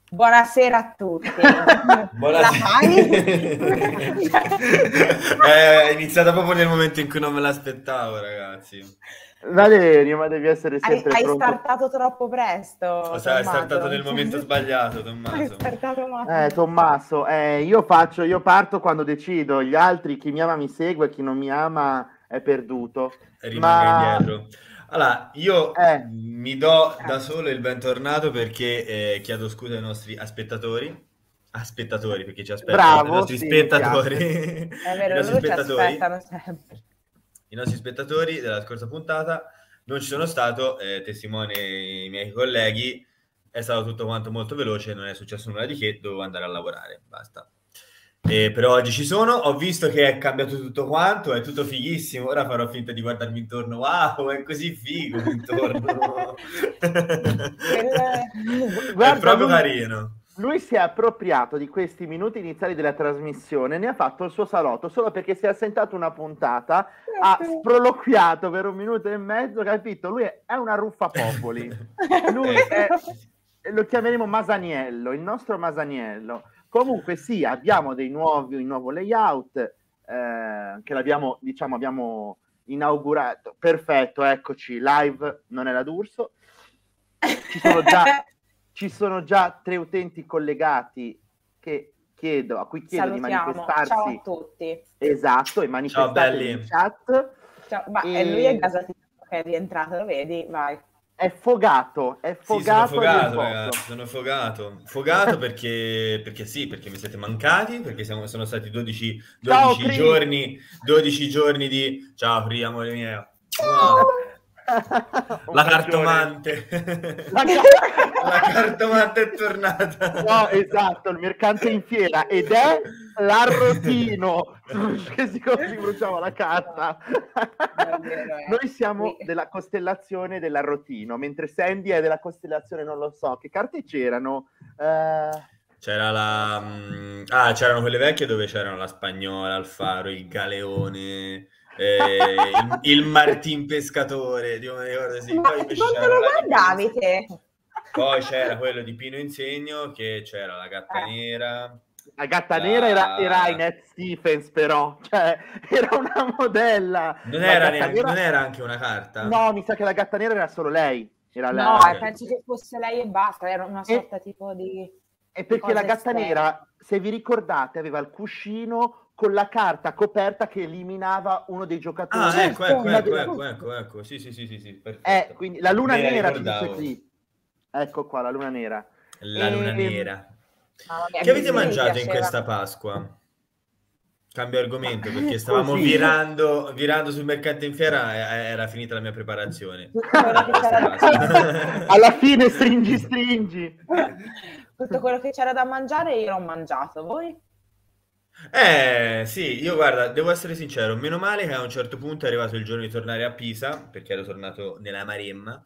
Buonasera a tutti. Buonasera. È iniziata proprio nel momento in cui non me l'aspettavo, ragazzi. Valerio, ma devi essere sempre Hai pronto. startato troppo presto, È Tommaso. startato nel momento sbagliato, Hai Tommaso. startato male. Tommaso, io parto quando decido, gli altri, chi mi ama mi segue, chi non mi ama è perduto. Rimanga indietro. Allora, io Eh. mi do da solo il bentornato perché chiedo scusa ai nostri spettatori, perché ci aspettano, ai Bravo, nostri sì, mi spettatori, È i vero, nostri loro ci spettatori, aspettano sempre. i nostri spettatori della scorsa puntata. Non ci sono stato, testimone i miei colleghi, è stato tutto quanto molto veloce, non è successo nulla di che, dovevo andare a lavorare, basta. Però oggi ci sono, ho visto che è cambiato tutto quanto, è tutto fighissimo, ora farò finta di guardarmi intorno, wow, è così figo intorno. Guarda, è proprio carino. Lui si è appropriato di questi minuti iniziali della trasmissione, ne ha fatto il suo salotto solo perché si è assentato una puntata, ha sproloquiato per 1 minuto e mezzo, capito? Lui è una ruffapopoli. Lui lo chiameremo Masaniello, il nostro Masaniello. Comunque sì, abbiamo un nuovo layout che l'abbiamo, diciamo, abbiamo inaugurato. Perfetto, eccoci, live, non è la D'Urso. Ci sono già 3 utenti collegati a cui chiedo di manifestarsi. Ciao a tutti. Esatto, e manifestarsi in chat. Ciao. Ma lui è gasatino che è rientrato, lo vedi? Vai. È fogato. Sì, sono fogato, ragazzi, sono fogato. Fogato perché sì, perché mi siete mancati, perché sono stati 12 giorni di... Ciao, Pri, amore mio. La cartomante. La cartomante è tornata. No, esatto, il mercante in fiera, ed è l'arrotino che si bruciava la carta. Noi siamo della costellazione dell'arrotino, mentre Sandy è della costellazione, non lo so, che carte c'erano? C'erano quelle vecchie dove c'erano la Spagnola, il Faro, il Galeone, il Martin Pescatore, Dio mi ricordo, sì. Poi invece quanto lo guardavi te? Poi c'era quello di Pino Insegno, che c'era la gatta nera. La gatta nera era Inez Stephens, però, cioè, era una modella. Non era anche una carta? No, mi sa che la gatta nera era solo lei. Penso che fosse lei e basta, era una sorta tipo di... E perché la gatta nera, se vi ricordate, aveva il cuscino con la carta coperta che eliminava uno dei giocatori. Ecco. Sì, perfetto. Quindi la luna nera ci dice qui. Ecco qua, la luna nera. La luna nera. Che avete mangiato in questa Pasqua? Cambio argomento perché stavamo virando sul mercato in fiera, era finita la mia preparazione. Alla fine stringi. Tutto quello che c'era da mangiare io l'ho mangiato, voi? Sì, io guarda, devo essere sincero, meno male che a un certo punto è arrivato il giorno di tornare a Pisa, perché ero tornato nella Maremma,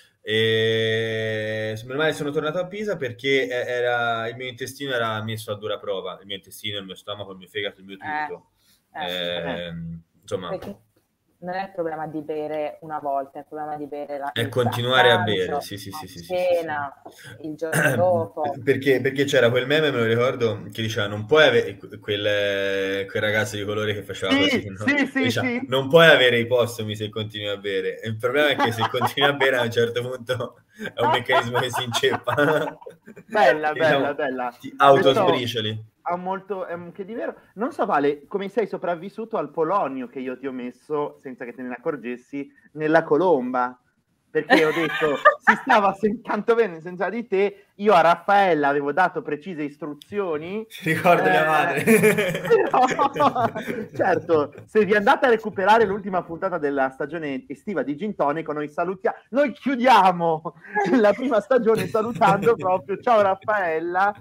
e meno male sono tornato a Pisa perché il mio intestino era messo a dura prova, il mio intestino, il mio stomaco, il mio fegato, il mio tutto. Insomma... Perché non è il problema di bere una volta, è il problema di bere è continuare a bere, sì. Cena, il giorno dopo. Perché c'era quel meme, me lo ricordo, che diceva non puoi avere quel ragazzo di colore che faceva così, no? Diceva, non puoi avere i postumi se continui a bere. E il problema è che se continui a bere a un certo punto è un meccanismo che si inceppa. Bella. Ti autosbricioli. Ha molto che di vero. Non so, Vale, come sei sopravvissuto al polonio che io ti ho messo, senza che te ne accorgessi, nella colomba. Perché ho detto, si stava tanto bene senza di te. Io a Raffaella avevo dato precise istruzioni. Ricordo mia madre. Però, certo, se vi andate a recuperare l'ultima puntata della stagione estiva di Gin Tonic, noi chiudiamo la prima stagione salutando proprio, ciao Raffaella,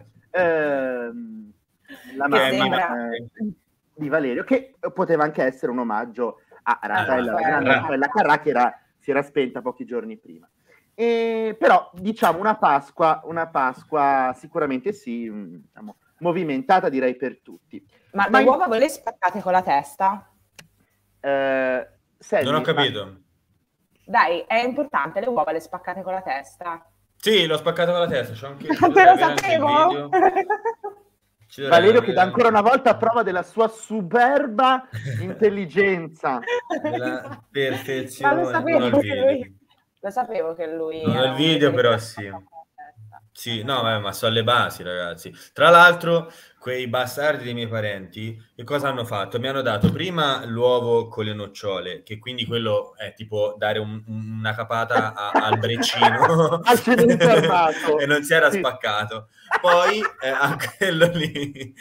la mamma di Valerio, che poteva anche essere un omaggio a Raffaella, la grande Raffaella Carrà, che si era spenta pochi giorni prima. Però diciamo una Pasqua sicuramente sì, diciamo, movimentata direi per tutti. Ma le uova ve le spaccate con la testa? Non ho capito. Dai, è importante, le uova le spaccate con la testa? Sì, l'ho spaccato con la testa, c'ho anche, Non te lo sapevo. Valerio che dà ancora una volta prova della sua superba intelligenza. Della perfezione. Ma lo sapevo che lui non ho il video, però sì. Sì, no, ma sono alle basi, ragazzi. Tra l'altro, quei bastardi dei miei parenti, che cosa hanno fatto? Mi hanno dato prima l'uovo con le nocciole, che quindi quello è tipo dare una capata al braccino e non si era spaccato. Poi a quello lì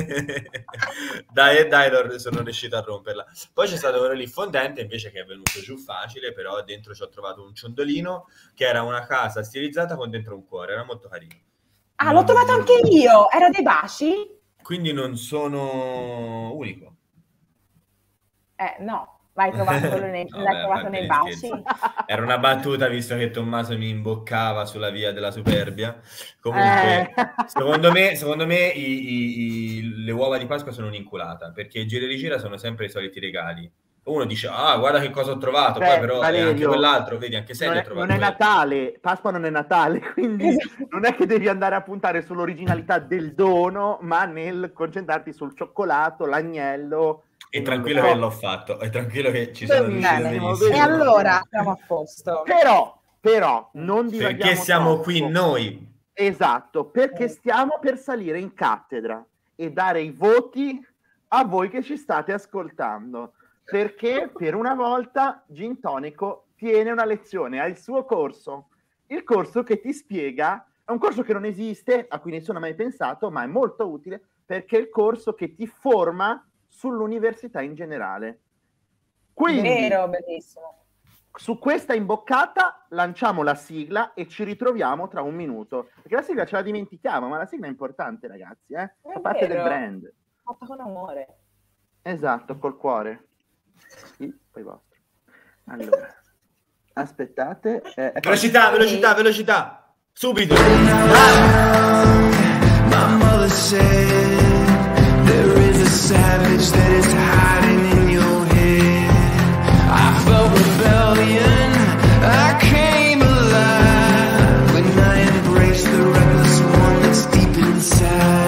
dai, sono riuscito a romperla. Poi c'è stato quello lì fondente invece, che è venuto giù facile, però dentro ci ho trovato un ciondolino che era una casa stilizzata con dentro un cuore, era molto carino. Ah, l'ho trovato anche io, era dei baci? Quindi non sono unico. No, l'hai trovato, l'hai trovato nei baci? Era una battuta, visto che Tommaso mi imboccava sulla via della superbia. Comunque, secondo me le uova di Pasqua sono un'inculata, perché i gira e rigira sono sempre i soliti regali. Uno dice, guarda che cosa ho trovato, poi però Valerio, anche quell'altro, vedi, anche se non è Natale, Pasqua non è Natale, quindi non è che devi andare a puntare sull'originalità del dono, ma nel concentrarti sul cioccolato, l'agnello. E tranquillo che l'ho fatto, e tranquillo che ci sono riuscito benissimo. E allora siamo a posto. Però non divaghiamo perché siamo troppo. Qui noi. Esatto, perché stiamo per salire in cattedra e dare i voti a voi che ci state ascoltando. Perché per una volta Gin Tonico tiene una lezione, ha il suo corso, il corso che ti spiega, è un corso che non esiste, a cui nessuno ha mai pensato, ma è molto utile perché è il corso che ti forma sull'università in generale. Quindi, vero, bellissimo. Su questa imboccata lanciamo la sigla e ci ritroviamo tra un minuto, perché la sigla ce la dimentichiamo, ma la sigla è importante, ragazzi, fa parte del brand. Fatta con amore. Esatto, col cuore. Sì, poi vostro. Allora, aspettate. Velocità! Subito! My mother said there is a savage that is hiding in your head. I felt rebellion, I came alive when I embraced the reckless one that's deep inside.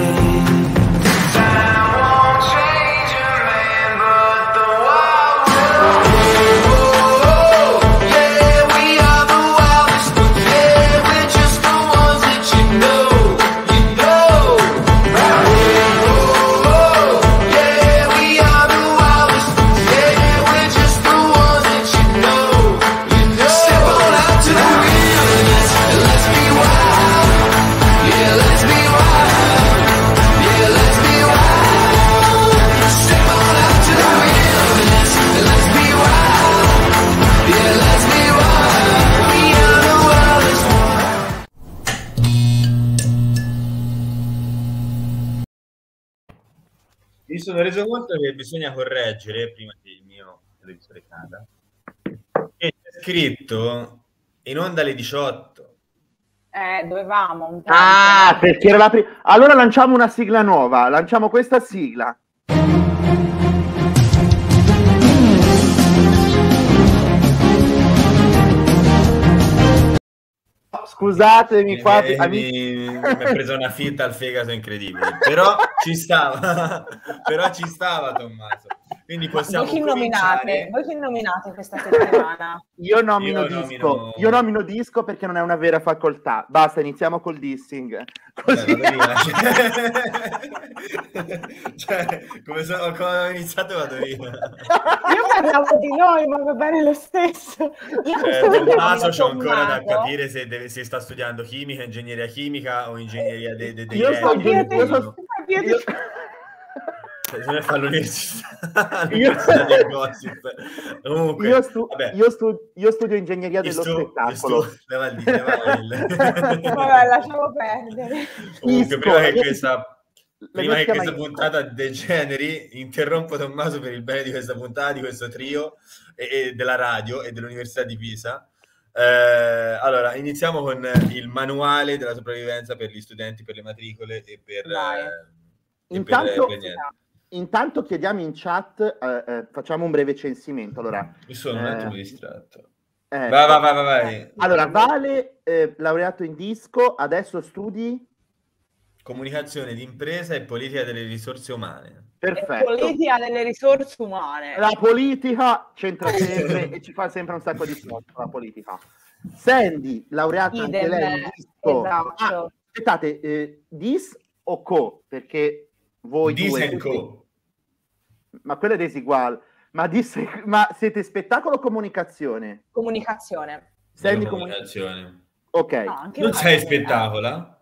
Mi sono reso conto che bisogna correggere, prima che il mio televisore cada, che c'è scritto in onda alle 18. Dovevamo un tempo. Perché era la prima. Allora lanciamo una sigla nuova, lanciamo questa sigla. Scusatemi qua, mi ha preso una fitta al fegato incredibile, però ci stava Tommaso, quindi possiamo voi chi nominate questa settimana? Io nomino Disco perché non è una vera facoltà. Basta, iniziamo col dissing. Così. Cioè, come ho iniziato vado via. Io parlavo di noi, ma va bene lo stesso. Tommaso c'ho ancora da capire se sta studiando chimica, ingegneria chimica o ingegneria dei se ne fa l'università del gossip. Comunque, io studio ingegneria dello spettacolo. Vabbè, lasciamo perdere. Comunque, prima che questa puntata degeneri, interrompo Tommaso per il bene di questa puntata, di questo trio e della radio e dell'Università di Pisa. Allora, iniziamo con il manuale della sopravvivenza per gli studenti, per le matricole e per Intanto chiediamo in chat, facciamo un breve censimento. Allora, mi sono un attimo distratto. Vai. Allora, Vale, laureato in disco, adesso studi? Comunicazione di impresa e politica delle risorse umane. Perfetto. Politica delle risorse umane. La politica c'entra sempre e ci fa sempre un sacco di soldi la politica. Sandy, laureata anche lei in disco. Esatto. Aspettate, dis o co? Perché voi Dis due... and co. Ma quello è desiguale. Ma siete spettacolo o comunicazione? Comunicazione. Sandy Comunicazione. Ok. No, anche Non noi. sei spettacolo?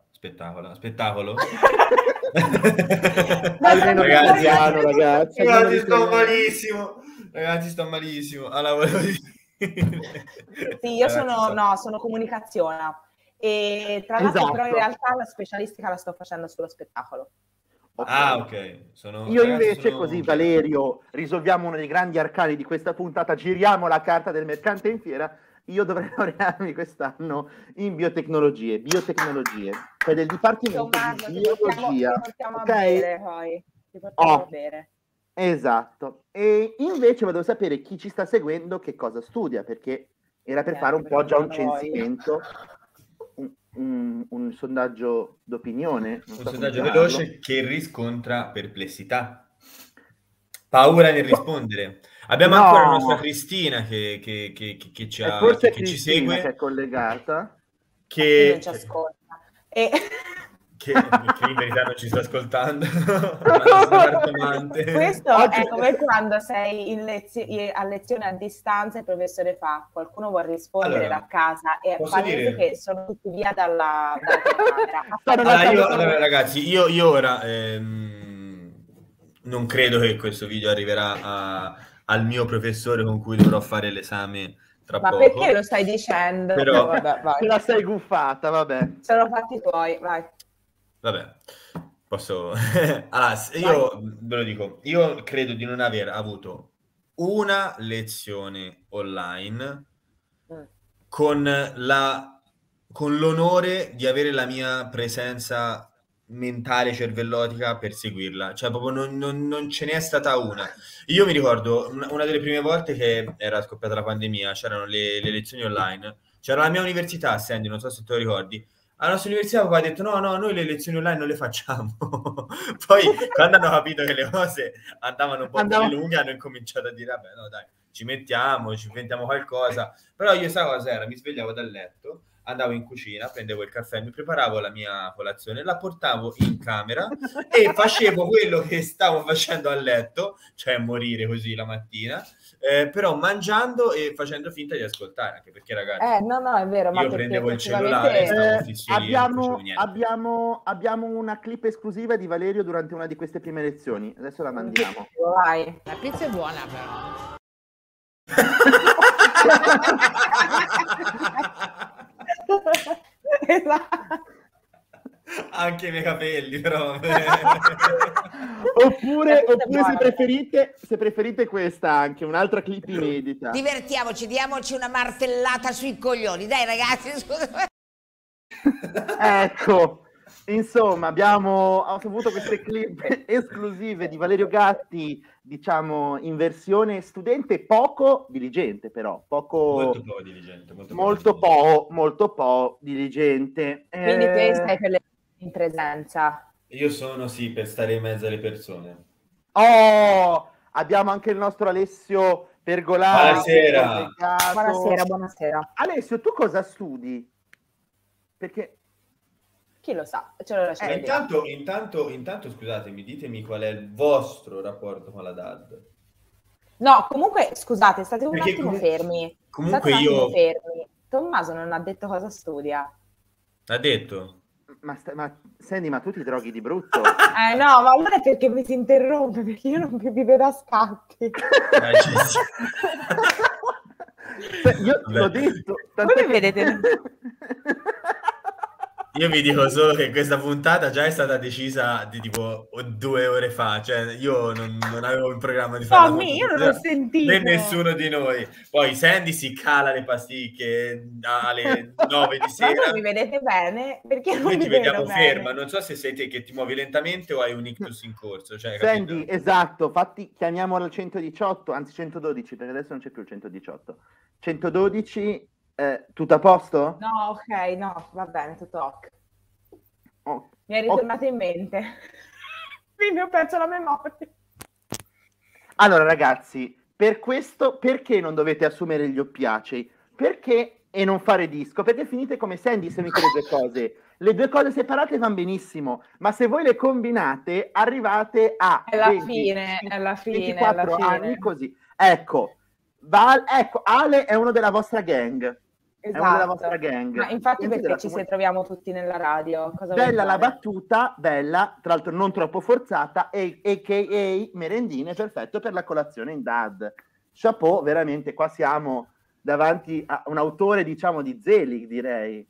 Almeno Ragazzi, italiano, ragazzi. Ragazzi, sto malissimo. Allora, volevo dire... Sì, io sono comunicazione. E tra l'altro Esatto. però in realtà la specialistica la sto facendo sullo spettacolo. Ok. Ah, ok. Io invece, così Valerio, risolviamo uno dei grandi arcani di questa puntata, giriamo la carta del mercante in fiera. Io dovrei laurearmi quest'anno in biotecnologie, cioè del dipartimento di biologia. Ti portiamo a bere poi. Ti portiamo a bere. Esatto. E invece volevo sapere chi ci sta seguendo che cosa studia, perché era per fare un po' già un censimento, un sondaggio d'opinione. Un sondaggio veloce che riscontra perplessità. Paura nel rispondere. Abbiamo ancora la nostra Cristina che ci ha, forse che ci segue, che è collegata, Che non ci ascolta. Che in verità non ci sta ascoltando. Questo è come quando sei a lezione a distanza e il professore fa qualcuno vuole rispondere da casa e fa che sono tutti via dalla telecamera. Ragazzi, io ora non credo che questo video arriverà al mio professore con cui dovrò fare l'esame tra poco. Ma perché lo stai dicendo? Però... vabbè, vai. Te la sei guffata, vabbè. Sono fatti tuoi, vai. Vabbè, posso... allora, io ve lo dico, io credo di non aver avuto una lezione online con l'onore di avere la mia presenza mentale, cervellotica per seguirla. Cioè, proprio non ce n'è stata una. Io mi ricordo una delle prime volte che era scoppiata la pandemia, c'erano le lezioni online. C'era la mia università, Sandy, non so se te lo ricordi. Alla nostra università poi ha detto no, noi le lezioni online non le facciamo. Poi quando hanno capito che le cose andavano un po' più lunghe hanno incominciato a dire vabbè no dai, ci inventiamo qualcosa. Però io sa cosa era? Mi svegliavo dal letto, andavo in cucina, prendevo il caffè, mi preparavo la mia colazione, la portavo in camera e facevo quello che stavo facendo a letto, cioè morire così la mattina, però mangiando e facendo finta di ascoltare, anche perché ragazzi no, è vero, io prendevo il cellulare e stavo fisso lì, abbiamo una clip esclusiva di Valerio durante una di queste prime lezioni, adesso la mandiamo. Vai. La pizza è buona però. Esatto. Anche i miei capelli però oppure se preferite questa anche un'altra clip inedita. Divertiamoci, diamoci una martellata sui coglioni, dai ragazzi, scusa. Ecco, insomma abbiamo avuto queste clip esclusive di Valerio Gatti, diciamo in versione studente poco diligente, però molto poco diligente. Quindi te stai per le in presenza. Io sono per stare in mezzo alle persone. Abbiamo anche il nostro Alessio Pergolari. Buonasera. Alessio, tu cosa studi? Perché chi lo sa, ce lo lascio intanto scusatemi, ditemi qual è il vostro rapporto con la DAD. No, comunque scusate, state un attimo fermi. Comunque fermi. Tommaso non ha detto cosa studia. Ha detto? Ma Sandy, ma tu ti droghi di brutto? No, ma allora è perché mi si interrompe, perché io non più vivo da scatti. Io l'ho detto. Come vedete? Io vi dico solo che questa puntata già è stata decisa di tipo 2 ore fa, cioè io non avevo in programma di fare Tommy, io non l'ho sentito. né nessuno di noi. Poi Sandy si cala le pasticche alle 9 di sera. Ma voi mi vedete bene? Perché non noi mi ti vediamo vedo ferma, bene? non so se sei te che ti muovi lentamente o hai un ictus in corso. Cioè, Sandy, esatto, infatti chiamiamolo al 118, anzi 112, perché adesso non c'è più il 118. 112, tutto a posto? No, ok, no, va bene, tutto ok. Oh, Mi è ritornato in mente. Quindi ho perso la memoria. Allora ragazzi, per questo perché non dovete assumere gli oppiacei? Perché e non fare disco? Perché finite come Sandy se unite le due cose. Le due cose separate vanno benissimo, ma se voi le combinate arrivate a È la 20, fine, è la fine, 24 è la fine. anni così. Ecco, ecco, Ale è uno della vostra gang. Esatto. È uno della vostra gang. Ma infatti Pensi perché ci troviamo tutti nella radio? Cosa bella la fare? battuta, bella, tra l'altro non troppo forzata, a.k.a. merendine, perfetto per la colazione in dad. Chapeau, veramente, qua siamo davanti a un autore, diciamo, di Zelig, direi.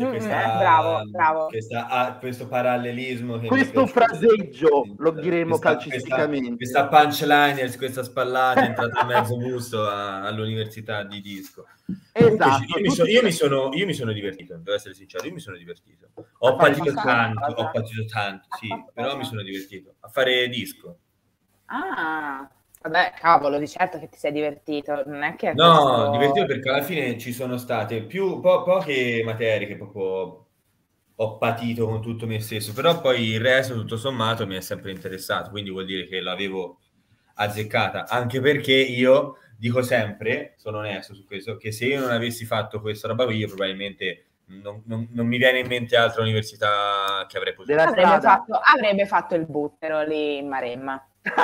Bravo. Questo parallelismo. Questo fraseggio lo diremo calcisticamente. Questa punchline, questa spallata è entrata a mezzo busto all'università di disco. Esatto. Io mi sono divertito, devo essere sincero, io mi sono divertito. Ho patito tanto, sì, però mi sono divertito a fare disco. Ah, vabbè, cavolo, di certo che ti sei divertito, non è che... No, divertito perché alla fine ci sono state poche materie che proprio ho patito con tutto me stesso, però poi il resto tutto sommato mi è sempre interessato, quindi vuol dire che l'avevo azzeccata, anche perché io dico sempre, sono onesto su questo, che se io non avessi fatto questa roba qui, io probabilmente non mi viene in mente altra università che avrei potuto. Avrebbe fatto il buttero lì in Maremma.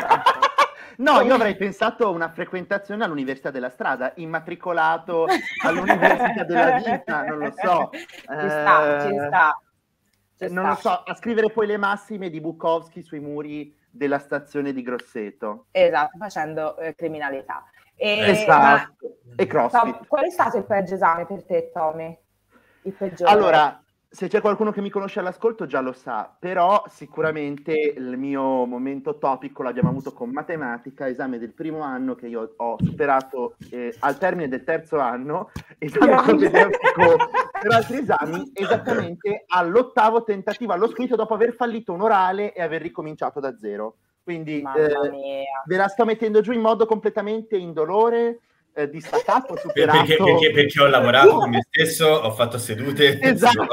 No, io avrei pensato a una frequentazione all'Università della Strada, immatricolato all'Università della Vita, non lo so. Ci sta. Non lo so, a scrivere poi le massime di Bukowski sui muri della stazione di Grosseto. Esatto, facendo criminalità. Esatto, e CrossFit. Qual è stato il peggio esame per te, Tommy? Il peggiore? Allora, se c'è qualcuno che mi conosce all'ascolto già lo sa, però sicuramente il mio momento topico l'abbiamo avuto con matematica, esame del primo anno che io ho superato al termine del terzo anno, esame propedeutico per altri esami, esattamente all'8º tentativo allo scritto dopo aver fallito un orale e aver ricominciato da zero. Quindi ve la sto mettendo giù in modo completamente indolore, distaccato, superato. Perché ho lavorato con me stesso, ho fatto sedute. Esatto.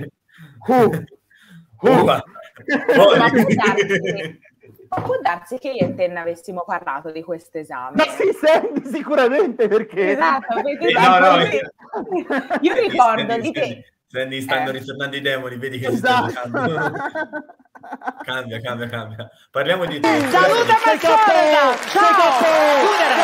Può darsi che io e te ne avessimo parlato di questo esame. Ma sì, sicuramente, perché... Esatto, perché io ricordo di te... Sandy, stanno ritornando i demoni, vedi che esatto. Cambia. Parliamo di te. Saluta Mazzarella! Ciao!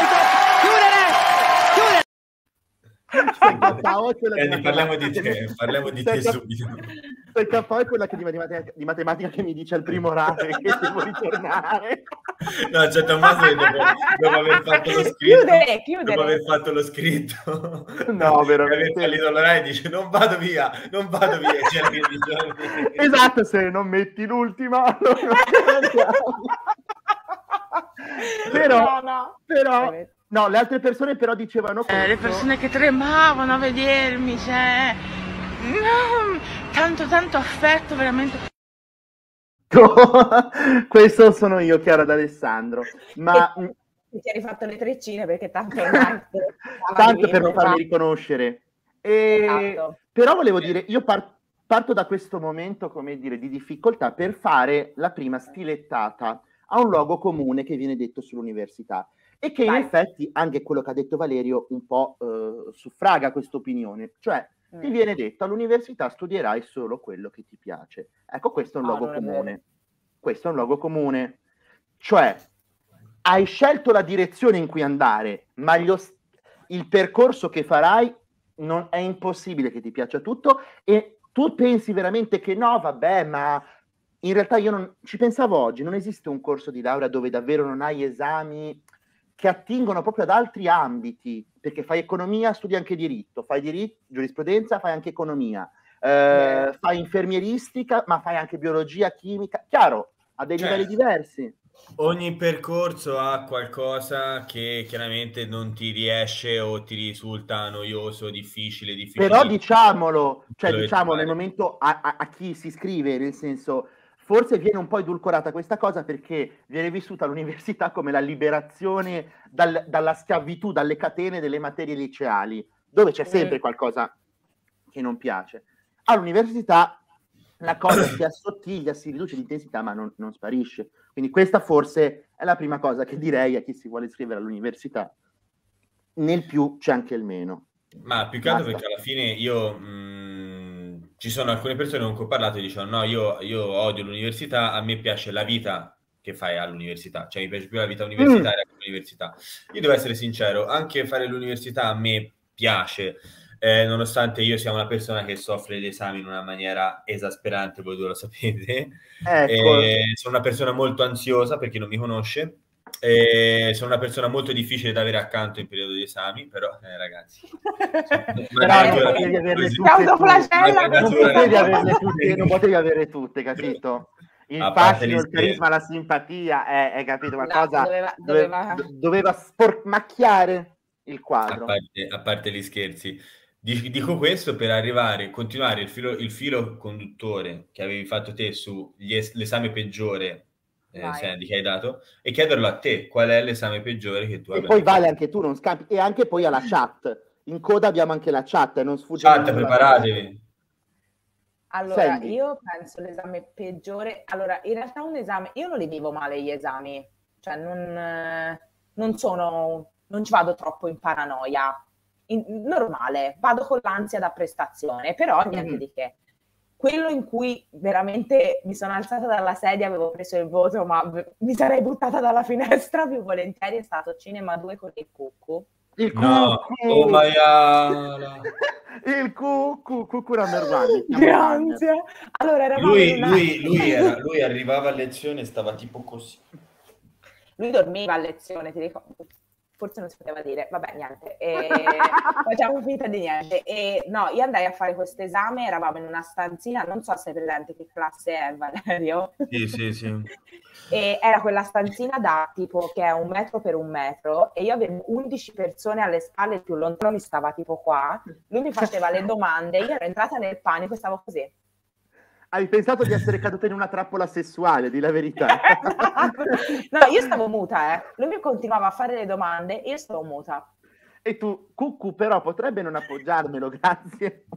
Chiudere! Parliamo di te subito. Il KO è quella che di matematica che mi dice al primo orale che devo ritornare. No, c'è Tommaso che dopo aver fatto lo scritto, dopo aver fatto lo scritto, no, veramente, aver fallito l'orale dice non vado via. Esatto, se non metti l'ultima, allora però no, le altre persone però dicevano le persone che tremavano a vedermi, cioè tanto affetto, veramente. Questo sono io, Chiara D'Alessandro, ma ti hai rifatto le treccine perché tanto per non farmi riconoscere. Esatto. Però volevo dire, io parto da questo momento, come dire, di difficoltà per fare la prima stilettata a un luogo comune che viene detto sull'università e che in effetti anche quello che ha detto Valerio un po' suffraga questa opinione, cioè ti viene detto all'università studierai solo quello che ti piace. Ecco, questo è un luogo comune. Questo è un luogo comune. Cioè, hai scelto la direzione in cui andare, ma il percorso che farai non è impossibile che ti piaccia tutto e tu pensi veramente che no, vabbè, ma in realtà io non ci pensavo oggi, non esiste un corso di laurea dove davvero non hai esami che attingono proprio ad altri ambiti, perché fai economia, studi anche diritto, fai giurisprudenza, fai anche economia, fai infermieristica, ma fai anche biologia, chimica, chiaro, a dei livelli diversi. Ogni percorso ha qualcosa che chiaramente non ti riesce o ti risulta noioso, difficile. Però diciamolo, nel momento a chi si iscrive, nel senso, forse viene un po' edulcorata questa cosa perché viene vissuta all'università come la liberazione dalla schiavitù, dalle catene delle materie liceali, dove c'è sempre qualcosa che non piace. All'università la cosa si assottiglia, si riduce di intensità, ma non sparisce. Quindi questa forse è la prima cosa che direi a chi si vuole iscrivere all'università. Nel più c'è anche il meno. Ma più che altro perché alla fine io ci sono alcune persone con cui ho parlato e dicono no, io odio l'università, a me piace la vita che fai all'università, cioè mi piace più la vita universitaria che l'università. Io devo essere sincero, anche fare l'università a me piace, nonostante io sia una persona che soffre gli esami in una maniera esasperante, voi due lo sapete. Sono una persona molto ansiosa per chi non mi conosce. Sono una persona molto difficile da avere accanto in periodo di esami, però ragazzi non potevi avere tutte, capito? Il fascino, il carisma, la simpatia, capito? Qualcosa doveva macchiare il quadro. A parte gli scherzi, dico questo per continuare il filo conduttore che avevi fatto te su l'esame peggiore Sandy, che hai dato, e chiederlo a te qual è l'esame peggiore che tu hai. E poi vale anche tu, non scampi, e anche poi alla chat. In coda abbiamo anche la chat, non sfugge. Chat, preparatevi. Allora, Sandy, io penso l'esame peggiore. Allora, in realtà un esame, io non li vivo male gli esami, cioè non ci vado troppo in paranoia. Normale, vado con l'ansia da prestazione, però niente di che. Quello in cui veramente mi sono alzata dalla sedia, avevo preso il voto, ma mi sarei buttata dalla finestra più volentieri, è stato Cinema 2 con il Cucù. Il Cucù! No, oh maiala! Il Cucù number one. Grazie! Allora, lui arrivava a lezione e stava tipo così. Lui dormiva a lezione, ti dico... Forse non si poteva dire, vabbè, niente, facciamo finta di niente. No, io andai a fare questo esame, eravamo in una stanzina, non so se è presente che classe è, Valerio. Sì. E era quella stanzina da tipo che è 1 metro per 1 metro, e io avevo 11 persone alle spalle, il più lontano mi stava tipo qua, lui mi faceva le domande, io ero entrata nel panico e stavo così. Hai pensato di essere caduta in una trappola sessuale, di la verità. No, io stavo muta, Lui mi continuava a fare le domande e io stavo muta. E tu, Cucù, però potrebbe non appoggiarmelo, grazie.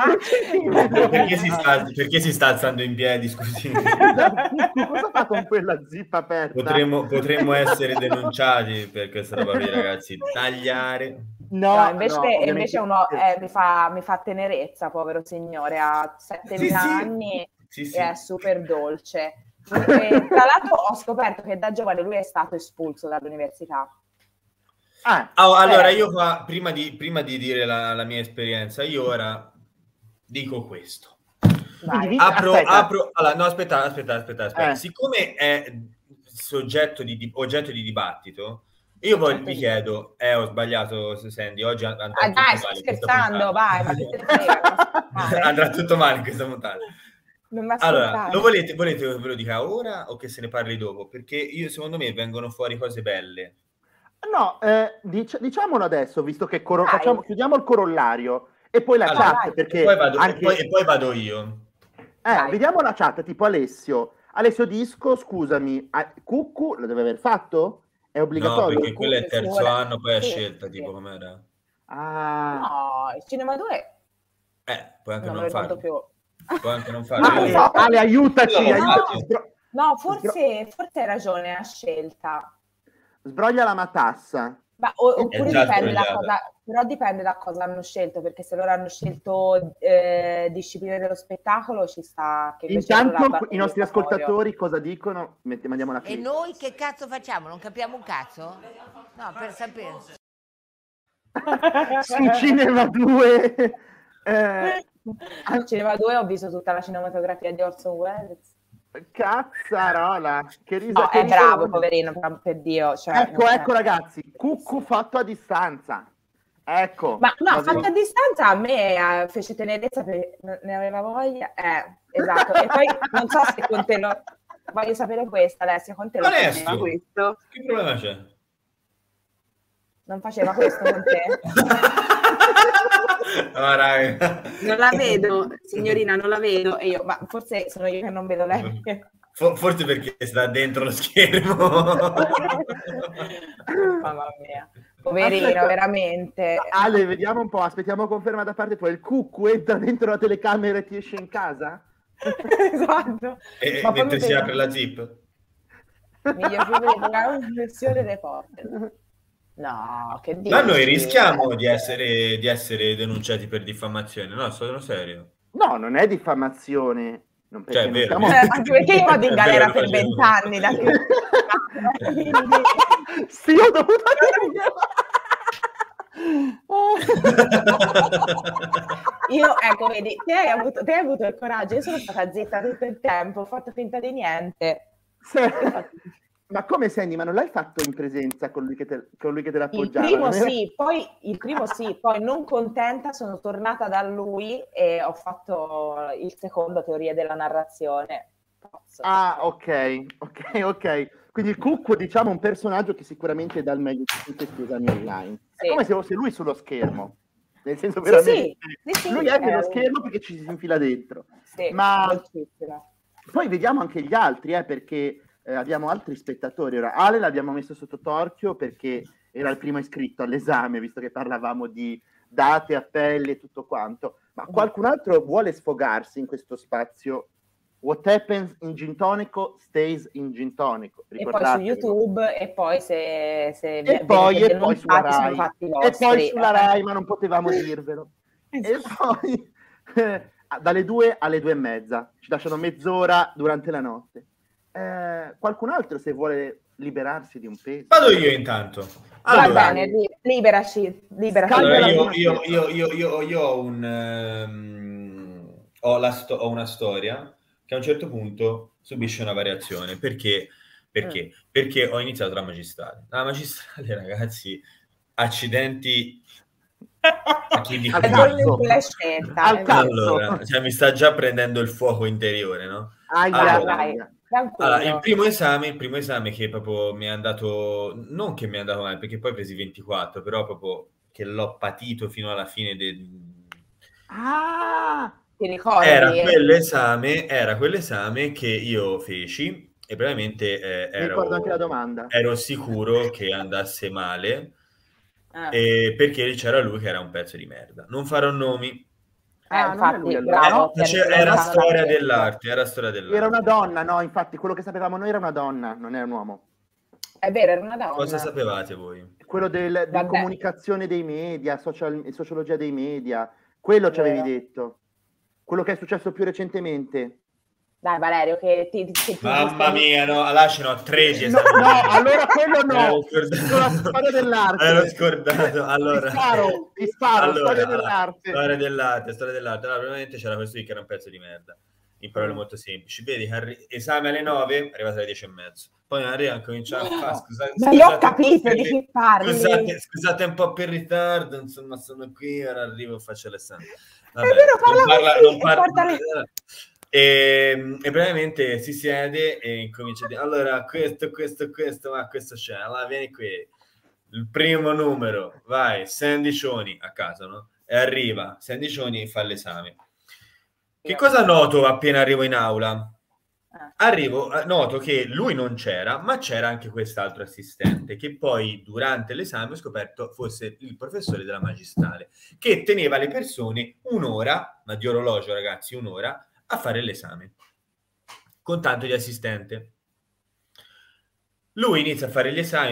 Perché si sta alzando in piedi, scusi? Cucù, cosa fa con quella zippa aperta? Potremmo essere denunciati per questa roba qui, ragazzi. Tagliare. No, invece uno mi fa tenerezza, povero signore, ha 7.000 anni e è super dolce. E, tra l'altro ho scoperto che da giovane lui è stato espulso dall'università. Allora io qua, prima di dire la mia esperienza, io ora dico questo. Allora, no, aspetta. Siccome è oggetto di dibattito, io poi vi chiedo, ho sbagliato, Sandy, oggi andrà tutto male. Stai scherzando, vai, andrà tutto male in questa puntata. Allora, lo volete che ve lo dica ora o che se ne parli dopo? Perché secondo me vengono fuori cose belle. No, diciamolo adesso, visto che chiudiamo il corollario e poi la chat, perché poi vado io. Vediamo la chat, tipo Alessio Disco, scusami, Cucù lo deve aver fatto? È obbligatorio? No, perché quello è il terzo anno, poi è scelta, tipo com'era? No, il Cinema 2 puoi anche non farlo. Puoi anche non farlo. Ale, aiutaci. No, forse hai ragione, a scelta. Sbroglia la matassa. Oppure dipende da cosa hanno scelto, perché se loro hanno scelto discipline dello spettacolo ci sta che intanto i nostri ascoltatori cosa dicono? Mandiamo una clip. E noi che cazzo facciamo? Non capiamo un cazzo? No, per sapere. Su Cinema 2 al Cinema 2 ho visto tutta la cinematografia di Orson Welles. Cazzarola, che no, è bravo, poverino, per Dio. Cioè, ecco ragazzi, Cucù fatto a distanza. Ecco. Ma no, fatto a distanza a me fece tenerezza perché ne aveva voglia. Esatto. E poi non so se con te lo... Voglio sapere questa, Alessia, con te lo faceva questo? Che problema c'è? Non faceva questo con te? No, raga. Non la vedo, signorina, non la vedo. E io, ma forse sono io che non vedo lei. Forse perché sta dentro lo schermo. Mamma mia. Poverino, Aspetta. veramente. Ale, vediamo un po', aspettiamo conferma da parte tua. Il cucù entra dentro la telecamera e ti esce in casa? Esatto. E Ma mentre si proprio apre la zip. Miglior film della versione Reporter. No, che dici? Ma noi rischiamo di essere denunciati per diffamazione, no? Sono serio. No, non è diffamazione. Non perché Cioè, non vero. siamo... Anche perché io vado in È galera vero, per facevo. 20 anni. Sì, ho dovuto Io, ecco, vedi, te hai avuto il coraggio, io sono stata zitta tutto il tempo, ho fatto finta di niente. Ma come Sandy? Ma non l'hai fatto in presenza con lui che te Il l'appoggiava? primo non era- sì, poi non contenta sono tornata da lui e ho fatto il secondo teoria della narrazione. Pazzo. Ah, ok. Quindi il cucco, diciamo, un personaggio che sicuramente dà il meglio di tutti questi esami online. Sì. È come se fosse lui sullo schermo. Nel senso Sì, veramente... sì, lui è nello schermo perché ci si infila dentro. Sì, Ma moltissimo. poi vediamo anche gli altri, perché abbiamo altri spettatori. Ora, Ale l'abbiamo messo sotto torchio perché era il primo iscritto all'esame, visto che parlavamo di date, appelli e tutto quanto. Ma qualcun altro vuole sfogarsi in questo spazio? What happens in Gintonico stays in Gintonico. E poi su YouTube, e poi se E poi sulla Rai. sono fatti E vostri. poi sulla Rai, ma non potevamo dirvelo. E poi dalle 2 alle 2:30 ci lasciano mezz'ora durante la notte. Qualcun altro se vuole liberarsi di un peso? Vado io intanto. Va Allora, bene, liberaci. allora Scambia io ho ho una storia che a un certo punto subisce una variazione. Perché? Perché ho iniziato la magistrale. La magistrale, ragazzi, accidenti a chi vi Al È cazzo. quello che l'hai scelta. Al cazzo. Allora, cioè, mi sta già prendendo il fuoco interiore, no? Allora, Vai, tranquillo. Allora, il primo esame che proprio mi è andato, non che mi è andato male, perché poi ho presi 24, però proprio che l'ho patito fino alla fine Ti ricordi? era quell'esame che io feci e probabilmente mi ricordo anche la domanda. ero sicuro che andasse male perché c'era lui che era un pezzo di merda. Non farò nomi. non è Infatti, lui, allora. bravo. Era storia dell'arte, Era una donna, no? Infatti, quello che sapevamo noi era una donna, non era un uomo. È vero, era una donna. Cosa sapevate voi? Quello di comunicazione dei media, sociologia dei media, quello ci avevi detto. Quello che è successo più recentemente. Dai Valerio, che ti Mamma mia, no, là ce n'ho 3 di esami. No, allora quello no. Ero scordato. La storia dell'arte. Ero scordato. Allora, ti sparo, allora, storia dell'arte. Storia dell'arte. Allora, probabilmente c'era questo qui che era un pezzo di merda. In parole molto semplici. Vedi, esame alle 9, arrivato alle 10:30. Poi arriva, cominciamo a fare, scusate. Ma io ho capito di chi parli. Scusate un po' per ritardo, insomma, sono qui, ora arrivo e faccio l'esame. Vabbè, è vero, parla così. E praticamente si siede e incomincia a dire allora questo, ma questo c'è, allora vieni qui, il primo numero, vai, Sandicioni a caso, no? E arriva, Sandicioni fa l'esame. Che cosa noto appena arrivo in aula? Noto che lui non c'era, ma c'era anche quest'altro assistente, che poi durante l'esame ho scoperto fosse il professore della magistrale, che teneva le persone un'ora, ma di orologio ragazzi, un'ora, a fare l'esame, con tanto di assistente. Lui inizia a fare gli esami,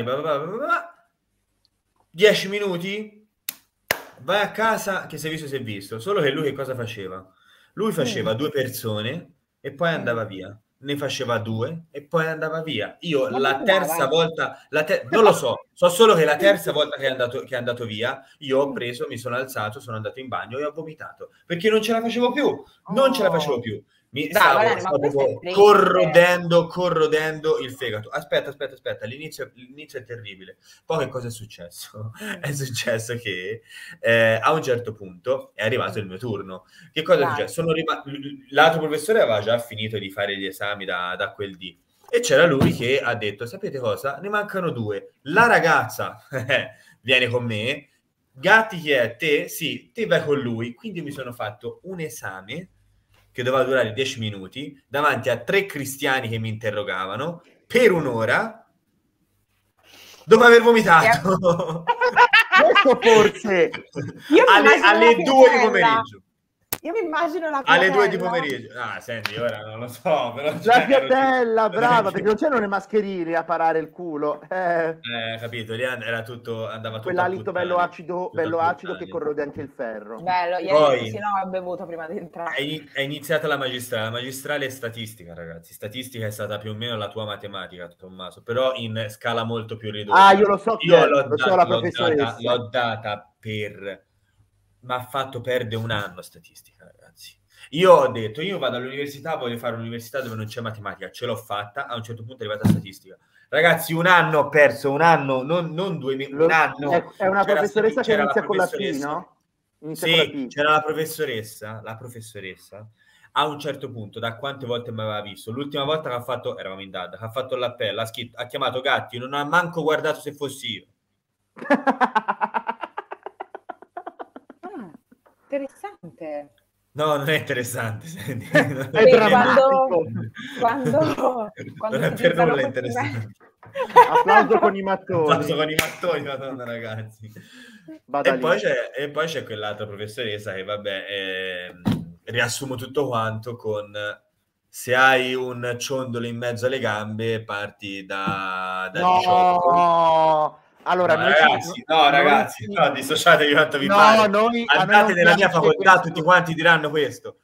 10 minuti, vai a casa, che si è visto. Solo che lui che cosa faceva? Lui faceva 2 persone e poi andava via. Ne faceva 2 e poi andava via. Io la terza volta, non lo so solo che la terza volta che è andato via, io ho preso, mi sono alzato, sono andato in bagno e ho vomitato, perché non ce la facevo più, Valerio, ma stavo questo è proprio triste. corrodendo il fegato. Aspetta, l'inizio è terribile. Poi che cosa è successo? È successo che a un certo punto è arrivato il mio turno. Che cosa è Dai. successo? L'altro professore aveva già finito di fare gli esami da quel dì. E c'era lui che ha detto, sapete cosa? Ne mancano 2. La ragazza viene con me. Gatti chi è? Te? Sì, te vai con lui. Quindi mi sono fatto un esame che doveva durare 10 minuti davanti a 3 cristiani che mi interrogavano per un'ora dopo aver vomitato. Questo forse alle 2 di pomeriggio. Io mi immagino la Alle 2 di piatella. pomeriggio. Ah, senti, ora non lo so, però la piattella, brava, perché non c'erano i mascherini a parare il culo. capito, lì era tutto, andava tutto a Quell'alito bello puttane. acido che corrode anche il ferro. Bello, ieri Poi sì, no, ho bevuto prima di entrare. è iniziata la magistrale è statistica, ragazzi. Statistica è stata più o meno la tua matematica, Tommaso, però in scala molto più ridotta. Io lo so chi Io è, lo so la professoressa. l'ho data mi ha fatto perdere un anno statistica, ragazzi. Io ho detto, io vado all'università, voglio fare un'università dove non c'è matematica, ce l'ho fatta, a un certo punto è arrivata statistica. Ragazzi, un anno ho perso, un anno, non 2 mesi, un anno. È una professoressa che inizia con la P, no? Sì, c'era la professoressa, a un certo punto, da quante volte mi aveva visto, l'ultima volta che ha fatto, eravamo in DAD, ha fatto l'appello, ha chiamato Gatti, non ha manco guardato se fossi io. Interessante. No, non è interessante, senti. È drammatico. Quando non è per nulla interessante. Applauso con i mattoni. Applauso con i mattoni, madonna, ragazzi. E poi c'è quell'altra professoressa che, vabbè, riassumo tutto quanto con se hai un ciondolo in mezzo alle gambe parti da 18. Allora, ragazzi, dissociatevi quanto vi pare. Andate nella mia facoltà, tutti quanti diranno questo.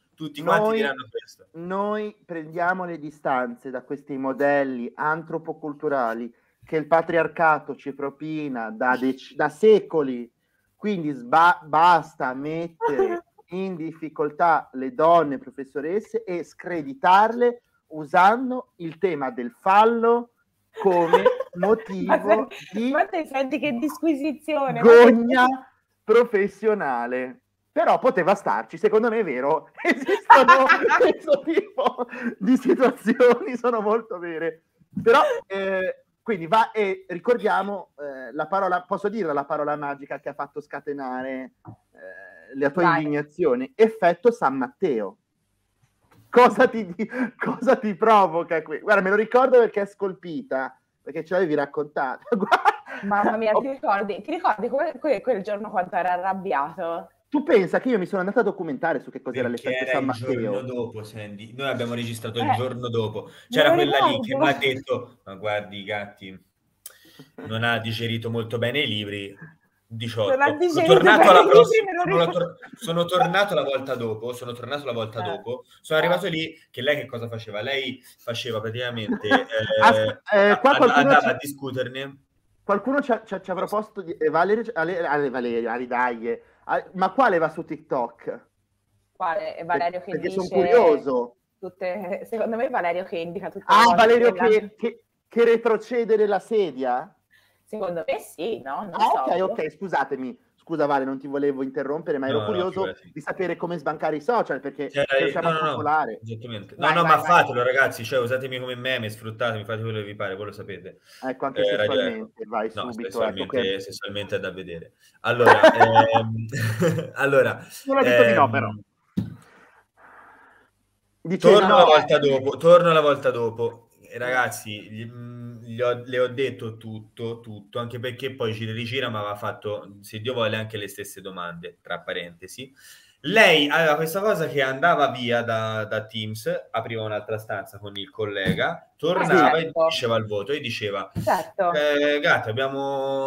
Noi prendiamo le distanze da questi modelli antropoculturali che il patriarcato ci propina da secoli. Quindi basta mettere in difficoltà le donne professoresse e screditarle usando il tema del fallo come motivo di senti che disquisizione, gogna professionale. Però poteva starci, secondo me è vero, esistono questo tipo di situazioni, sono molto vere. Però quindi va e ricordiamo la parola, posso dire la parola magica che ha fatto scatenare la tua indignazione? Effetto San Matteo. Cosa ti provoca qui? Guarda, me lo ricordo perché è scolpita, perché ce l'avevi raccontata. Mamma mia, ti ricordi quel giorno quanto era arrabbiato? Tu pensa che io mi sono andato a documentare su che cos'era l'effetto San Matteo? Il giorno dopo, Sandy. Noi abbiamo registrato il giorno dopo. C'era quella lì che mi ha detto, ma guardi, Gatti, non ha digerito molto bene i libri. 18. Sono tornato la volta dopo. Sono arrivato lì che lei che cosa faceva? Lei faceva praticamente andava a discuterne. Qualcuno ci ha proposto di Valeria, ma quale va su TikTok? Quale? È Valerio che perché dice... sono curioso. Secondo me è Valerio che indica tutte le cose. Valerio che retrocede nella sedia? Secondo me sì, no? Ok, scusatemi. Scusa Vale, non ti volevo interrompere, ma ero curioso di sapere come sbancare i social, perché siamo popolare. Esattamente. Ma fatelo, ragazzi, cioè usatemi come meme, sfruttatemi, fate quello che vi pare, voi lo sapete. Ecco, anche sessualmente, vai subito. Sessualmente è da vedere. Allora, non ho detto di no, però. Torno la volta dopo. Ragazzi, le ho detto tutto, anche perché poi Gira mi aveva fatto, se Dio vuole, anche le stesse domande, tra parentesi. Lei aveva questa cosa che andava via da Teams, apriva un'altra stanza con il collega, tornava e diceva il voto, e diceva, Gatto, abbiamo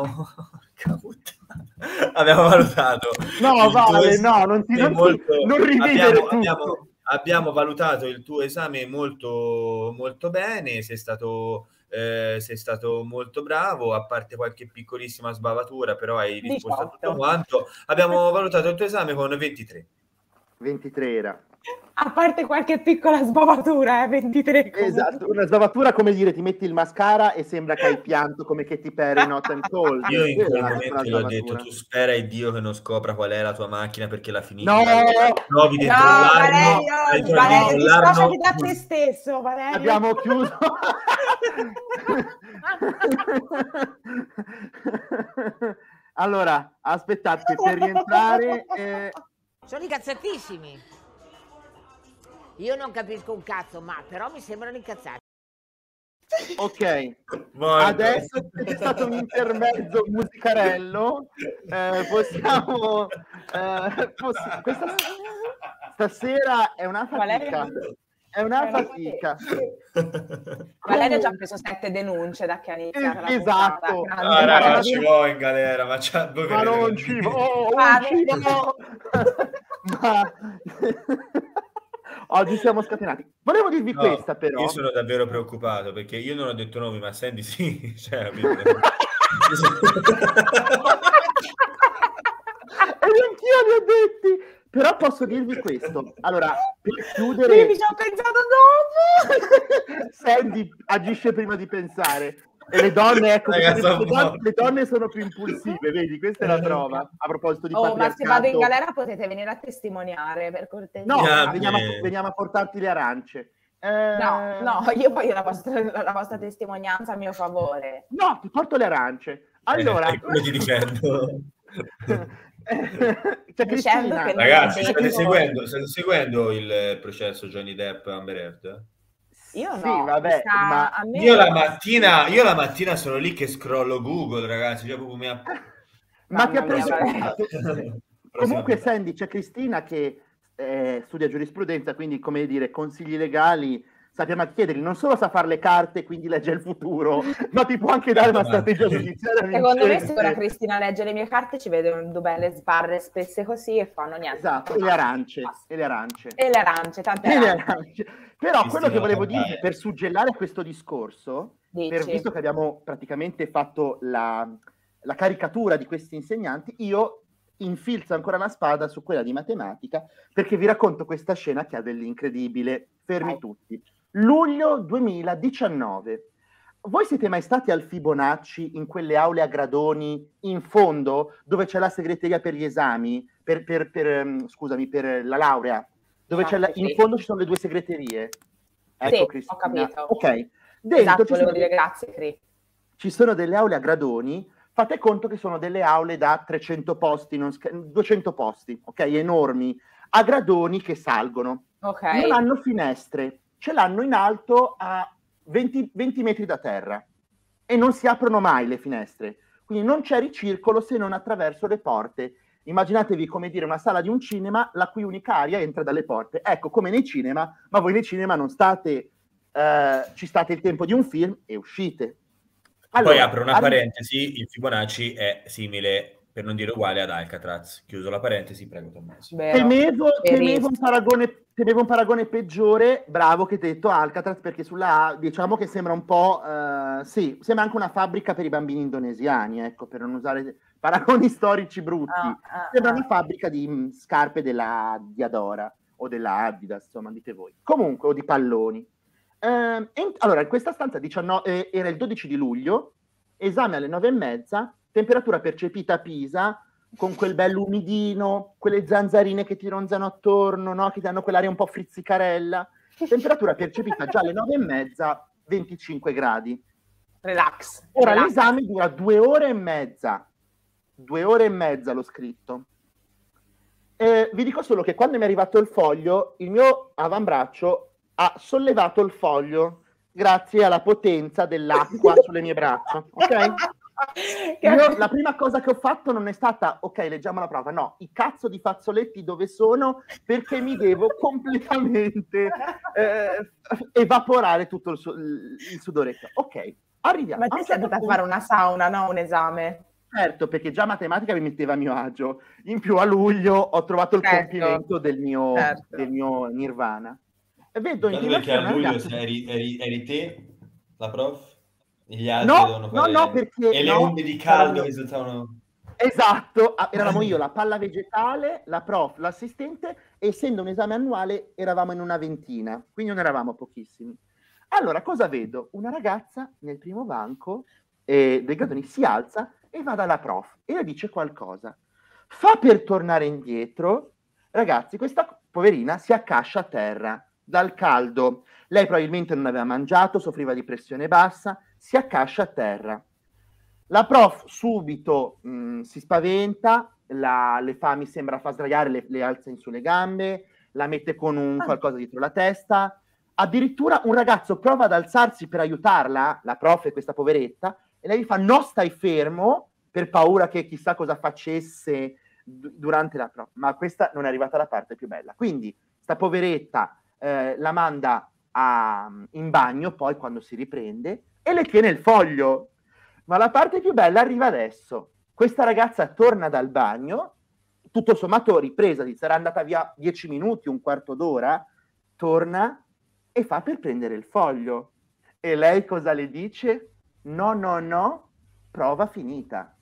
valutato. No, Vale, non rivedere Abbiamo valutato il tuo esame molto, molto bene, sei stato molto bravo, a parte qualche piccolissima sbavatura, però hai risposto a tutto quanto. Abbiamo valutato il tuo esame con 23. 23 era. A parte qualche piccola sbavatura, 23 comunque. Esatto, una sbavatura, come dire, ti metti il mascara e sembra che hai pianto come Katy Perry in Hot and Cold. Io in Quella quel è una momento gli ho detto, sbavatura. tu spera in Dio che non scopra qual è la tua macchina perché la finisci. No! Provi dentro No, l'arno, Valerio, dissociati da te stesso, Valerio. Abbiamo chiuso. Allora, aspettate per rientrare. Sono incazzatissimi. Io non capisco un cazzo, ma però mi sembrano incazzati. Ok, Morto. adesso c'è stato un intermezzo musicarello. Possiamo. Questa stasera è una fatica. È una fatica. Valerio ci ha preso 7 denunce da che ha iniziato la Esatto. puntata. Ah, raga, non ci vuoi in galera, ma voi Ma vedete non che- ci vo, Ma non ci vo. Ma oggi siamo scatenati. Volevo dirvi No, questa però. Io sono davvero preoccupato perché io non ho detto nomi, ma Sandy sì. Cioè, capito? E anch'io li ho detti. Però posso dirvi questo. Allora, per chiudere, Io mi ci ho pensato dopo. Sandy agisce prima di pensare. E le donne, ecco, Ragazzi, le donne sono più impulsive, vedi? Questa è la prova. A proposito di Oh, ma se patriarcato. vado in galera potete venire a testimoniare, per cortesia. No, Grazie. veniamo a portarti le arance. No, io voglio la vostra testimonianza a mio favore. No, ti porto le arance. Allora, E come ti difendo? c'è Dicendo Cristina. che Ragazzi, non state seguendo il processo Johnny Depp Amber Heard? Io no. Sì, vabbè, ma a me- Io la mattina sono lì che scrollo Google, ragazzi, cioè proprio ma ti ha Mamma preso mia, contatto? Prossima Comunque, puntata. Sandy, c'è Cristina che studia giurisprudenza, quindi, come dire, consigli legali. Sappiamo a chiedergli, non solo sa fare le carte, quindi legge il futuro, ma ti può anche dare una strategia giudiziaria Secondo me, vincente. se ora Cristina legge le mie carte, ci vede due belle sbarre spesse così e fanno niente. Esatto, e le arance. E le arance. E le arance, tante E le arance. arance. Però quello Cristina che volevo Campana. dirvi per suggellare questo discorso, Dici. visto che abbiamo praticamente fatto la caricatura di questi insegnanti, io infilzo ancora la spada su quella di matematica, perché vi racconto questa scena che ha dell'incredibile. Fermi Vai. tutti. Luglio 2019. Voi siete mai stati al Fibonacci, in quelle aule a gradoni in fondo, dove c'è la segreteria per gli esami, per la laurea, dove c'è in Sì. fondo ci sono le due segreterie? Ecco, Sì, Cristina. ho capito. Ok. Dentro Esatto, ci volevo sono- dire grazie, Cri. ci sono delle aule a gradoni, fate conto che sono delle aule da 300 posti, 200 posti, ok? Enormi, a gradoni che salgono. Ok. Non hanno finestre, ce l'hanno in alto a 20 metri da terra e non si aprono mai le finestre, quindi non c'è ricircolo se non attraverso le porte. Immaginatevi, come dire, una sala di un cinema la cui unica aria entra dalle porte. Ecco, come nei cinema, ma voi nei cinema non state, ci state il tempo di un film e uscite. Poi apro una parentesi, il Fibonacci è simile, per non dire uguale, ad Alcatraz. Chiuso la parentesi, prego Tommaso. Vero. Temevo Verissimo. un paragone peggiore, bravo che ti hai detto Alcatraz, perché sulla A diciamo che sembra un po', sì, sembra anche una fabbrica per i bambini indonesiani, ecco, per non usare paragoni storici brutti. Sembra una fabbrica di scarpe della Diadora o della Adidas, insomma, dite voi. Comunque, o di palloni. Allora, in questa stanza era il 12 di luglio, esame alle 9:30, temperatura percepita a Pisa, con quel bello umidino, quelle zanzarine che ti ronzano attorno, no? Che danno quell'aria un po' frizzicarella. Temperatura percepita già alle 9:30, 25 gradi. Relax. Ora relax. l'esame dura 2 ore e mezza. 2 ore e mezza l'ho scritto. Vi dico solo che quando mi è arrivato il foglio, il mio avambraccio ha sollevato il foglio grazie alla potenza dell'acqua sulle mie braccia. Ok? Io, la prima cosa che ho fatto non è stata, ok, leggiamo la prova, no, i cazzo di fazzoletti dove sono, perché mi devo completamente evaporare tutto il sudore. Ok, arriviamo. Ma ti sei andata a fare una sauna, no? Un esame? Certo, perché già matematica mi metteva a mio agio. In più a luglio ho trovato il Certo. compimento del mio Certo. Nirvana. E vedo in Perché a luglio ragazzo... eri te, la prof? E gli altri No, devono fare... no, perché... E le no, onde di caldo che saltavano... Esatto, eravamo io, la palla vegetale, la prof, l'assistente, e essendo un esame annuale eravamo in una ventina, quindi non eravamo pochissimi. Allora, cosa vedo? Una ragazza nel primo banco dei gradoni si alza e va dalla prof e le dice qualcosa. Fa per tornare indietro, ragazzi, questa poverina si accascia a terra dal caldo. Lei probabilmente non aveva mangiato, soffriva di pressione bassa, si accascia a terra. La prof subito si spaventa, le fa, mi sembra, fa sdraiare, le alza in su le gambe, la mette con un qualcosa dietro la testa. Addirittura un ragazzo prova ad alzarsi per aiutarla, la prof e questa poveretta, e lei gli fa no, stai fermo, per paura che chissà cosa facesse durante la prof. Ma questa non è arrivata la parte più bella. Quindi sta poveretta la manda in bagno poi quando si riprende e le tiene il foglio. Ma la parte più bella arriva adesso. Questa ragazza torna dal bagno, tutto sommato ripresa, sarà andata via 10 minuti, un quarto d'ora, torna e fa per prendere il foglio. E lei cosa le dice? No, prova finita.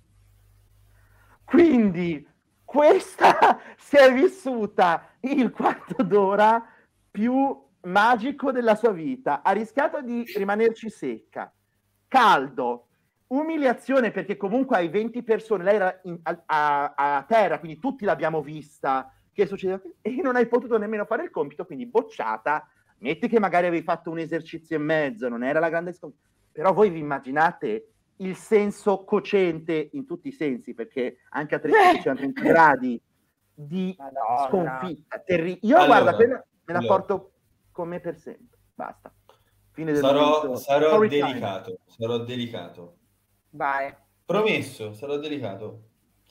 Quindi questa si è vissuta il quarto d'ora più magico della sua vita. Ha rischiato di rimanerci secca, caldo, umiliazione perché comunque hai 20 persone, lei era a terra, quindi tutti l'abbiamo vista, che succedeva, e non hai potuto nemmeno fare il compito, quindi bocciata. Metti che magari avevi fatto un esercizio e mezzo, non era la grande sconfitta, però voi vi immaginate il senso cocente in tutti i sensi, perché anche a 330 gradi di sconfitta. Io allora, guarda, quella me la porto con me per sempre. Basta. Fine del sarò delicato, sarò delicato. Vai. Promesso, sarò delicato.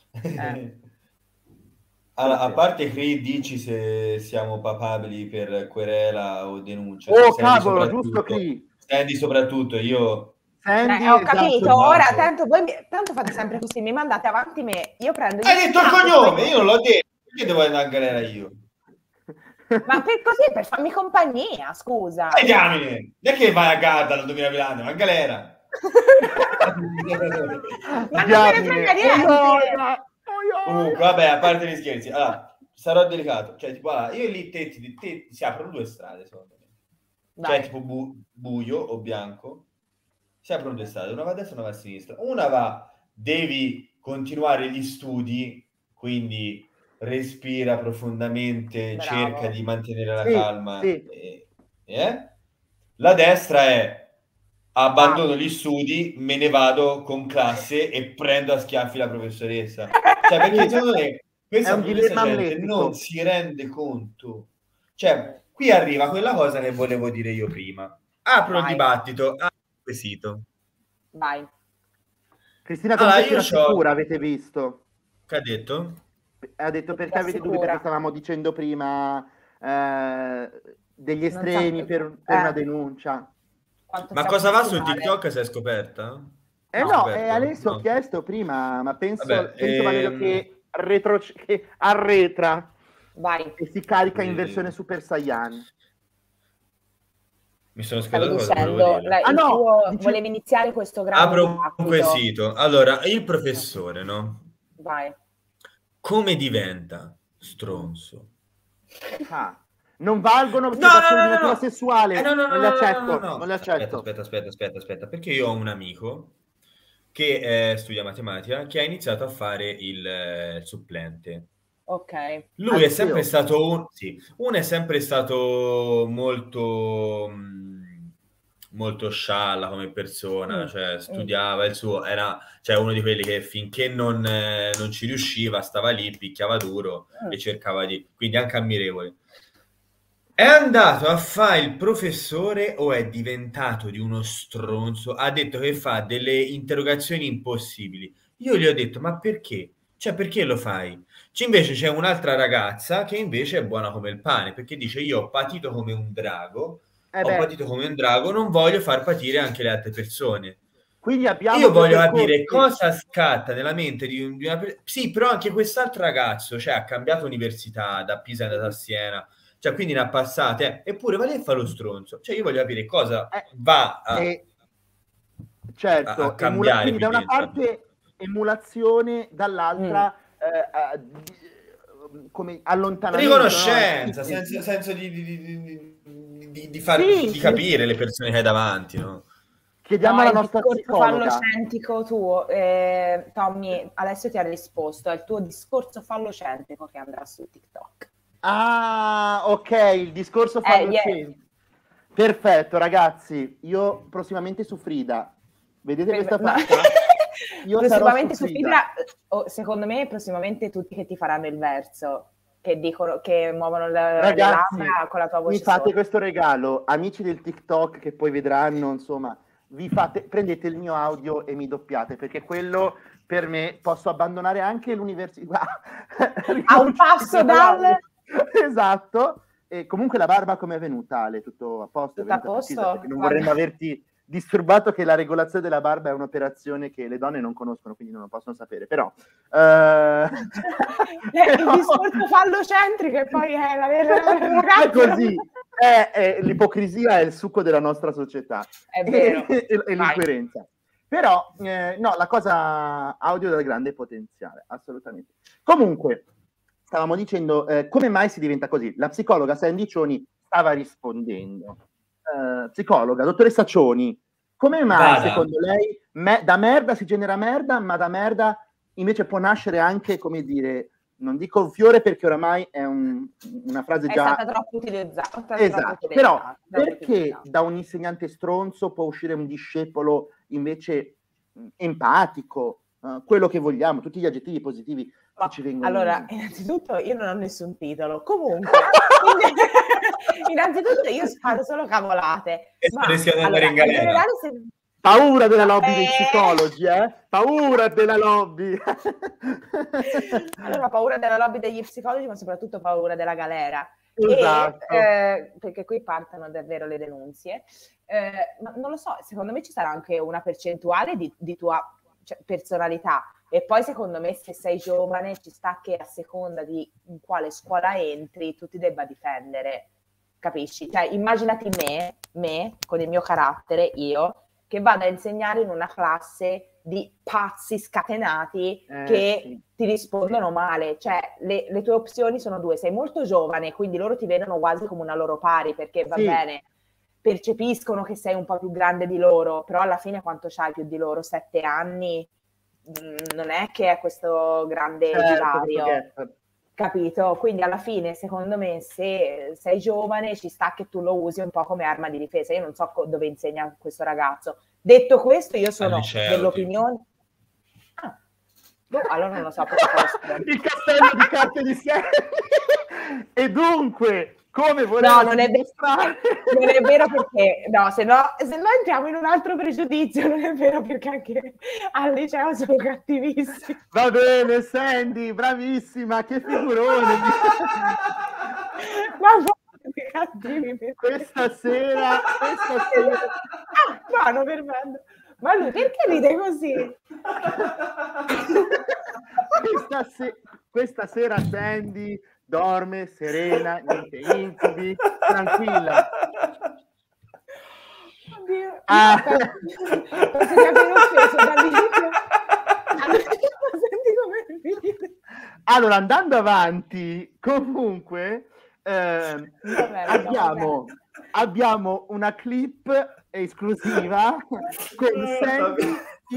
Allora, a parte che dici se siamo papabili per querela o denuncia. Oh, cavolo, giusto qui. Sandy soprattutto, io... Sandy, ho capito, ora tanto fate sempre così, mi mandate avanti me, io prendo... Hai detto il cognome, io non l'ho detto, perché devo andare in galera io? Ma per così, per farmi compagnia, scusa. Diamine, non è che vai a Garda dal 2000 ma in galera. Ma non me ne frega niente. Comunque, vabbè, a parte gli scherzi, allora, sarò delicato, cioè, tipo, allora, io lì te si aprono due strade, secondo me. Vai. Cioè, tipo buio o bianco, si aprono due strade, una va a destra e una va a sinistra. Una va, devi continuare gli studi, quindi respira profondamente, bravo, cerca di mantenere la calma. Sì. La destra è abbandono gli studi, me ne vado con classe e prendo a schiaffi la professoressa. Cioè, perché secondo me questa gente non si rende conto. Cioè, qui arriva quella cosa che volevo dire io prima. Apro il dibattito, apro il quesito. Vai. Cristina, come si rassicura, avete visto? Che ha detto? Ha detto perché avete dubbi, perché stavamo dicendo prima degli estremi per una denuncia. Ma cosa va su TikTok, si è scoperta? Alessio ho chiesto prima, ma penso Valerio che arretra. Vai. E si carica in versione Super Saiyan. Mi sono scordato cosa volevo dire. Volevi iniziare questo grande apro un quesito. Allora, il professore, no? Vai. Come diventa stronzo? Non valgono motivazioni di natura sessuale. Non le accetto. Non le accetto. Aspetta, perché io ho un amico che studia matematica, che ha iniziato a fare il supplente. Ok. Lui è sempre stato uno è sempre stato molto scialla come persona, cioè studiava il suo, era uno di quelli che finché non ci riusciva stava lì, picchiava duro e cercava quindi anche ammirevole. È andato a fare il professore o è diventato di uno stronzo? Ha detto che fa delle interrogazioni impossibili. Io gli ho detto, ma perché? Cioè, perché lo fai? Invece c'è un'altra ragazza che invece è buona come il pane, perché dice, io ho patito come un drago, non voglio far patire anche le altre persone. Quindi io voglio capire cosa scatta nella mente di una persona. Sì, però anche quest'altro ragazzo, ha cambiato università, da Pisa è andato a Siena, quindi ne ha passate, eppure va lì e fa lo stronzo. Io voglio capire cosa va a cambiare. Quindi da una parte emulazione, dall'altra come allontanamento. Riconoscenza, senso di capire le persone che hai davanti, no? Chiediamo alla nostra psicologa. Il discorso fallocentrico tuo, Tommy, Alessio ti ha risposto, è il tuo discorso fallocentrico che andrà su TikTok. Ah, ok, il discorso fallocentrico. Perfetto, ragazzi, io prossimamente su Frida. Vedete questa faccia? Io prossimamente su Frida, secondo me prossimamente tutti che ti faranno il verso, che dicono, che muovono le labbra con la tua voce. Mi fate questo regalo, amici del TikTok che poi vedranno, insomma, prendete il mio audio e mi doppiate, perché quello per me posso abbandonare anche l'università. A un passo dal... Esatto. E comunque la barba come è venuta, Ale? Tutto a posto? Tutto a posto? Perché non vorremmo averti disturbato, che la regolazione della barba è un'operazione che le donne non conoscono, quindi non lo possono sapere, però... Il discorso fallocentrico e poi è la ragazza... È così, l'ipocrisia è il succo della nostra società. È vero. E l'incoerenza. Però, no, la cosa audio dal grande potenziale, assolutamente. Comunque, stavamo dicendo, come mai si diventa così? La psicologa Sandy Cioni stava rispondendo. Psicologa, dottoressa Cioni, come mai secondo lei da merda si genera merda, ma da merda invece può nascere anche, come dire, non dico un fiore perché oramai è una frase già... È stata troppo utilizzata. Esatto, però perché da un insegnante stronzo può uscire un discepolo invece empatico, quello che vogliamo, tutti gli aggettivi positivi che ci vengono. Allora, innanzitutto io non ho nessun titolo, comunque... Innanzitutto io sparo solo cavolate. Paura della lobby dei psicologi, Paura della lobby. Allora, paura della lobby degli psicologi, ma soprattutto paura della galera. Esatto. Perché qui partono davvero le denunzie. Ma non lo so, secondo me ci sarà anche una percentuale di tua personalità. E poi secondo me se sei giovane ci sta che a seconda di in quale scuola entri tu ti debba difendere, capisci? Cioè immaginati me con il mio carattere, io, che vado a insegnare in una classe di pazzi scatenati che ti rispondono male. Cioè le tue opzioni sono due, sei molto giovane, quindi loro ti vedono quasi come una loro pari, perché va bene, percepiscono che sei un po' più grande di loro, però alla fine quanto c'hai più di loro? 7 anni? Non è che è questo grande divario, capito? Quindi alla fine secondo me se sei giovane ci sta che tu lo usi un po' come arma di difesa. Io non so dove insegna questo ragazzo. Detto questo, io sono dell'opinione allora non lo so il castello di carte di sé. E dunque come no, non è vero perché se no entriamo in un altro pregiudizio. Non è vero perché anche al liceo sono cattivissimi. Va bene, Sandy, bravissima, che figurone. Che cattivi questa sera vanno perfetto. Ma lui perché ride così? Questa sera Sandy dorme serena, niente incubi, tranquilla. Oddio, penso di aver offeso dall'inizio. Senti come ride. Allora, andando avanti, comunque abbiamo una clip esclusiva con Sandy.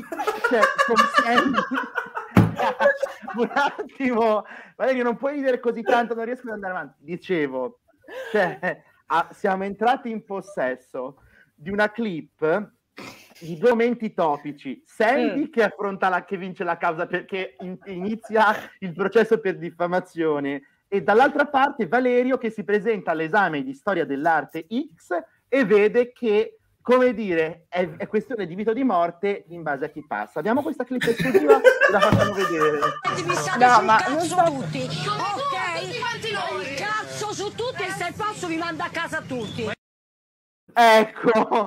Un attimo, Valerio, non puoi ridere così tanto, non riesco ad andare avanti. Dicevo, siamo entrati in possesso di una clip di 2 momenti topici. Sandy che affronta che vince la causa perché inizia il processo per diffamazione, e dall'altra parte Valerio che si presenta all'esame di storia dell'arte X e vede che, come dire, è questione di vita o di morte in base a chi passa. Abbiamo questa clip esclusiva, la facciamo vedere. No, ma non so tutti. Ok, cazzo su tutti e se posso vi mando a casa tutti. Ecco.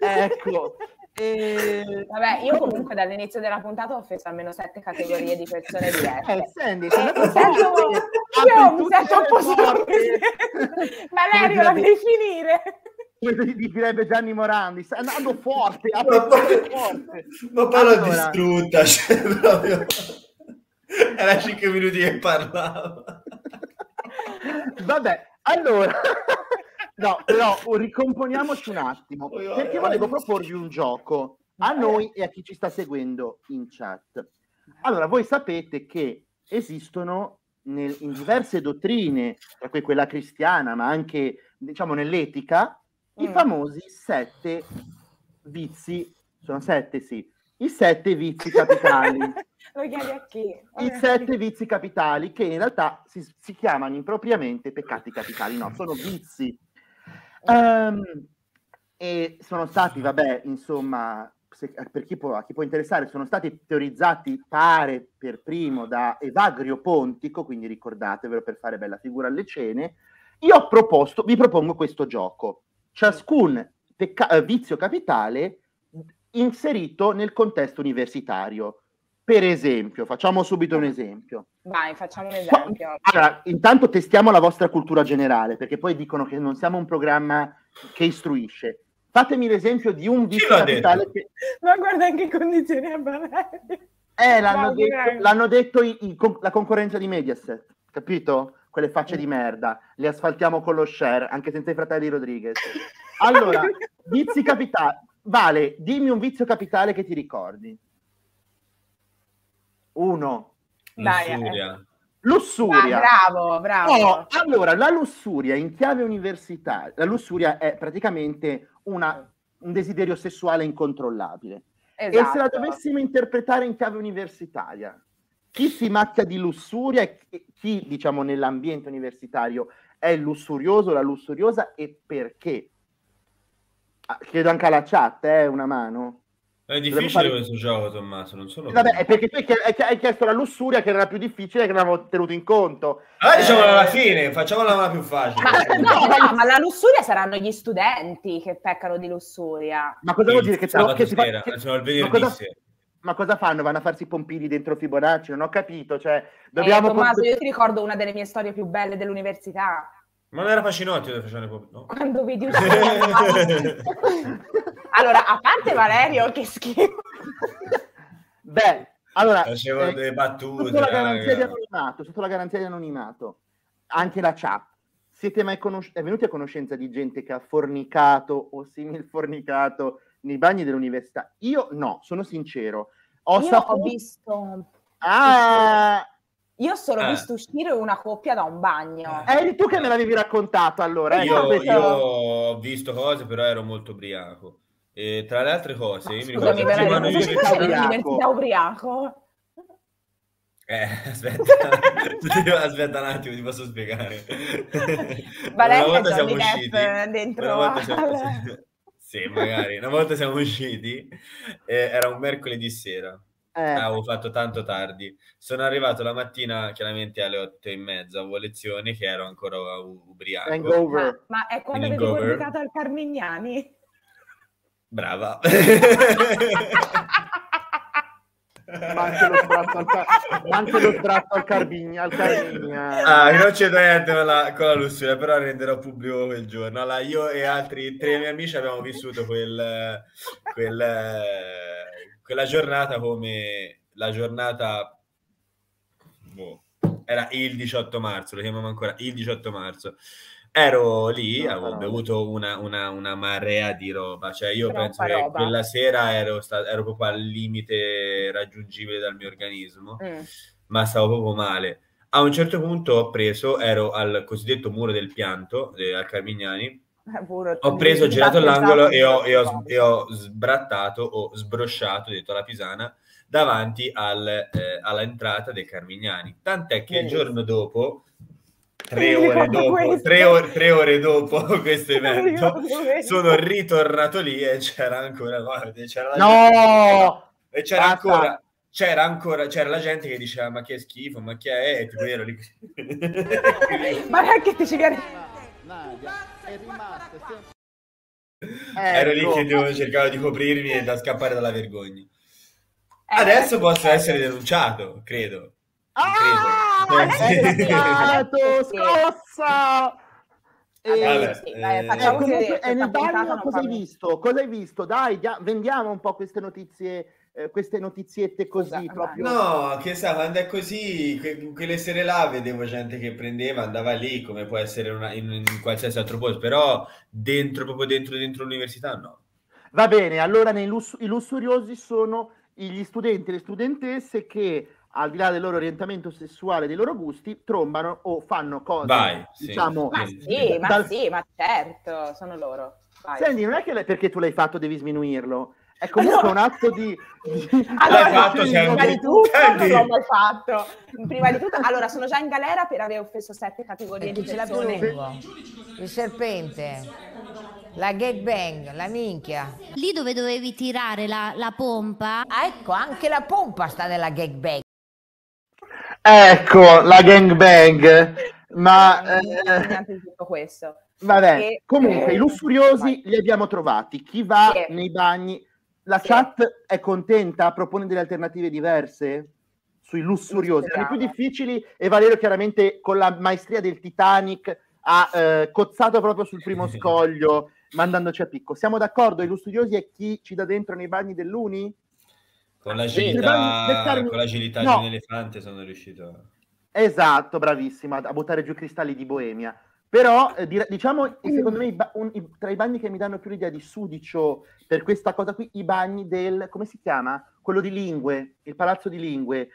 Vabbè, io comunque dall'inizio della puntata ho offeso almeno 7 categorie di persone diverse. Sandy, io mi sento un po' Valerio, la devi finire. come direbbe Gianni Morandi, sta andando forte, forte. Ma parla distrutta, cioè, proprio... Era 5 minuti che parlava. Vabbè, allora... No, però ricomponiamoci un attimo, perché volevo proporvi un gioco a noi e a chi ci sta seguendo in chat. Allora, voi sapete che esistono in diverse dottrine, tra cui quella cristiana, ma anche, diciamo, nell'etica, i famosi 7 vizi, sono 7, sì, i 7 vizi capitali. Lo chiedi a chi? I 7 vizi capitali, che in realtà si chiamano impropriamente peccati capitali, no, sono vizi. E sono stati, vabbè, insomma, per chi può interessare, sono stati teorizzati, pare, per primo da Evagrio Pontico, quindi ricordatevelo per fare bella figura alle cene. Vi propongo questo gioco. Ciascun vizio capitale inserito nel contesto universitario. Per esempio, facciamo subito un esempio. Vai, facciamo un esempio. Allora, intanto testiamo la vostra cultura generale, perché poi dicono che non siamo un programma che istruisce. Fatemi l'esempio di un vizio capitale che... Ma guarda in che condizioni è Valerio. L'hanno detto la concorrenza di Mediaset, capito? Quelle facce di merda. Le asfaltiamo con lo share, anche senza i fratelli Rodriguez. Allora, vizi capitali. Vale, dimmi un vizio capitale che ti ricordi. 1. Lussuria. Bravo. No, allora, la lussuria in chiave universitaria, la lussuria è praticamente un desiderio sessuale incontrollabile. Esatto. E se la dovessimo interpretare in chiave universitaria, chi si macchia di lussuria e chi, diciamo, nell'ambiente universitario è il lussurioso, la lussuriosa, e perché? Chiedo anche alla chat, una mano. È difficile questo gioco, Tommaso, non sono... Vabbè, è perché tu hai chiesto la lussuria, che era la più difficile, che non avevo tenuto in conto. Allora diciamola alla fine, facciamola la più facile. Ma la lussuria saranno gli studenti che peccano di lussuria. Ma cosa vuol dire che sono il venerdì? Ma cosa fanno? Vanno a farsi i pompini dentro Fibonacci? Non ho capito, cioè... Dobbiamo Tommaso, io ti ricordo una delle mie storie più belle dell'università. Ma non era Facinotti dove facevano i pompini? No. Quando vedi Allora, a parte Valerio, che schifo. Beh, allora... Facevo delle battute. Sotto la garanzia di anonimato, anche la chat. Siete mai venuti a conoscenza di gente che ha fornicato o simil fornicato nei bagni dell'università? Io no, sono sincero. Ho visto... Io ho solo visto uscire una coppia da un bagno. Eri tu che me l'avevi raccontato, allora. Io ho visto cose, però ero molto ubriaco. E tra le altre cose, io mi ricordo l'università ubriaco. Aspetta un attimo, ti posso spiegare. Valerio, una volta siamo usciti dentro. Sì, magari. Una volta siamo usciti, era un mercoledì sera. Avevo fatto tanto tardi. Sono arrivato la mattina chiaramente alle 8:30, avevo lezione, che ero ancora ubriaco. Ma è quando avevi pubblicato al Carmignani? Brava. Anche lo sbratto al Carmigna. Non c'è niente con la lussuria, però renderò pubblico quel giorno. Allora, io e altri 3 miei amici abbiamo vissuto quella giornata come la giornata era il 18 marzo, lo chiamiamo ancora il 18 marzo. Ero lì, avevo bevuto una marea di roba, cioè io penso che quella sera ero proprio al limite raggiungibile dal mio organismo, ma stavo proprio male. A un certo punto ero al cosiddetto muro del pianto al Carmignani, ho girato all'angolo e ho sbrattato o sbrosciato, detto alla pisana, davanti all'entrata dei Carmignani, tant'è che il giorno dopo, 3 ore dopo questo evento, sono ritornato lì e c'era ancora la gente che diceva: ma che schifo, ma chi è? E tipo ero lì. Ma neanche ti ci viene. È rimasta. Ero lì che cercavo di coprirmi e da scappare dalla vergogna. Adesso posso essere denunciato, credo. Scossa! Facciamo comunque, che nel bagno cosa hai fanno... visto? Cosa hai visto? Dai, vendiamo un po' queste notizie, queste notiziette così. Proprio. No, che sa, quando è così, quelle sere là vedevo gente che prendeva, andava lì, come può essere in qualsiasi altro posto, però proprio dentro l'università no. Va bene, allora i lussuriosi sono gli studenti e le studentesse che, al di là del loro orientamento sessuale, dei loro gusti, trombano o fanno cose, diciamo... Ma certo, sono loro. Vai. Senti, non è che perché tu l'hai fatto devi sminuirlo, è comunque un atto di... Allora, prima di tutto non l'ho mai fatto. Prima di tutto, allora, sono già in galera per aver offeso 7 categorie di persone. Il serpente. La gangbang, la minchia. Lì dove dovevi tirare la pompa. Ah, ecco, anche la pompa sta nella gangbang. Ecco, la gangbang. Ma... niente di tutto questo. Vabbè, comunque i lussuriosi li abbiamo trovati. Chi va nei bagni... La chat è contenta? Propone delle alternative diverse? Sui lussuriosi. Erano più difficili e Valerio chiaramente con la maestria del Titanic ha cozzato proprio sul primo scoglio mandandoci a picco. Siamo d'accordo? I lussuriosi è chi ci dà dentro nei bagni dell'Uni? Con l'agilità di un elefante sono riuscito. Esatto, bravissima, a buttare giù i cristalli di Boemia. Però, diciamo, secondo me, tra i bagni che mi danno più l'idea di sudicio per questa cosa qui, i bagni del... come si chiama? Quello di Lingue, il Palazzo di Lingue.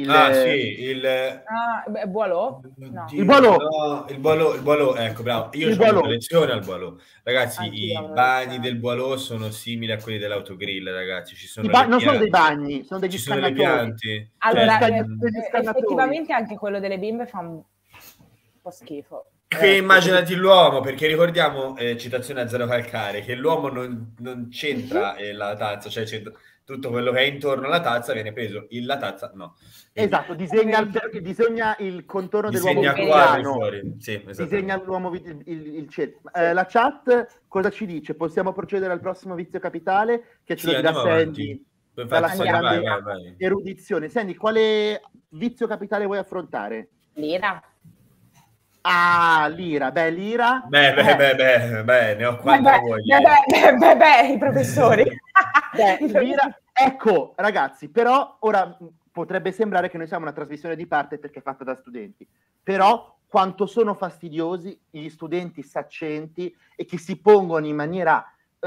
Boileau? No. Il Boileau. No, il Boileau, ecco, bravo. Io ho una lezione al Boileau. Ragazzi, i bagni del Boileau sono simili a quelli dell'autogrill, ragazzi. Ci sono non sono dei bagni, sono degli scannatori. Sono le pianti. Allora, effettivamente anche quello delle bimbe fa un po' schifo. Che immaginati l'uomo, perché ricordiamo, citazione a Zero Calcare, che l'uomo non c'entra la tazza, cioè c'entra tutto quello che è intorno alla tazza viene preso, la tazza no. Esatto, disegna il contorno dell'uomo fuori. Sì, disegna l'uomo il cerchio. La chat cosa ci dice? Possiamo procedere al prossimo vizio capitale che ce lo dirà Sandy dalla sua grande erudizione. Sandy, quale vizio capitale vuoi affrontare? L'ira. Ah, l'ira. Beh, l'ira. Beh, ne ho quanta voglia. I professori. L'ira. Ecco, ragazzi, però ora potrebbe sembrare che noi siamo una trasmissione di parte perché è fatta da studenti, però quanto sono fastidiosi gli studenti saccenti e che si pongono in maniera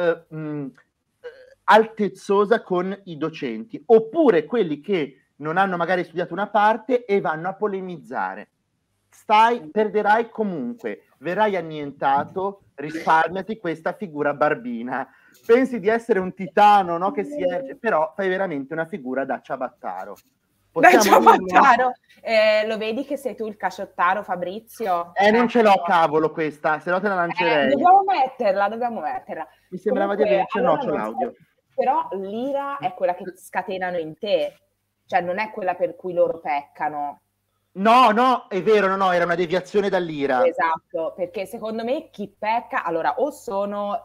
altezzosa con i docenti, oppure quelli che non hanno magari studiato una parte e vanno a polemizzare. Perderai comunque, verrai annientato, risparmiati questa figura barbina. Pensi di essere un titano, no? Che si erge, però fai veramente una figura da ciabattaro. Da ciabattaro? Lo vedi che sei tu il casciottaro, Fabrizio? Non ce l'ho, cavolo, questa, se no te la lancerei. Dobbiamo metterla. Mi sembrava di avere c'è l'audio. Però l'ira è quella che scatenano in te, cioè non è quella per cui loro peccano. No, è vero, no, era una deviazione dall'ira. Esatto, perché secondo me chi pecca, allora, o sono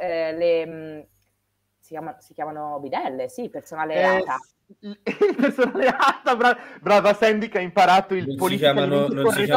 si chiamano bidelle, sì, personale ATA. Il personale ATA, brava Sandy che ha imparato il politicamente corretto.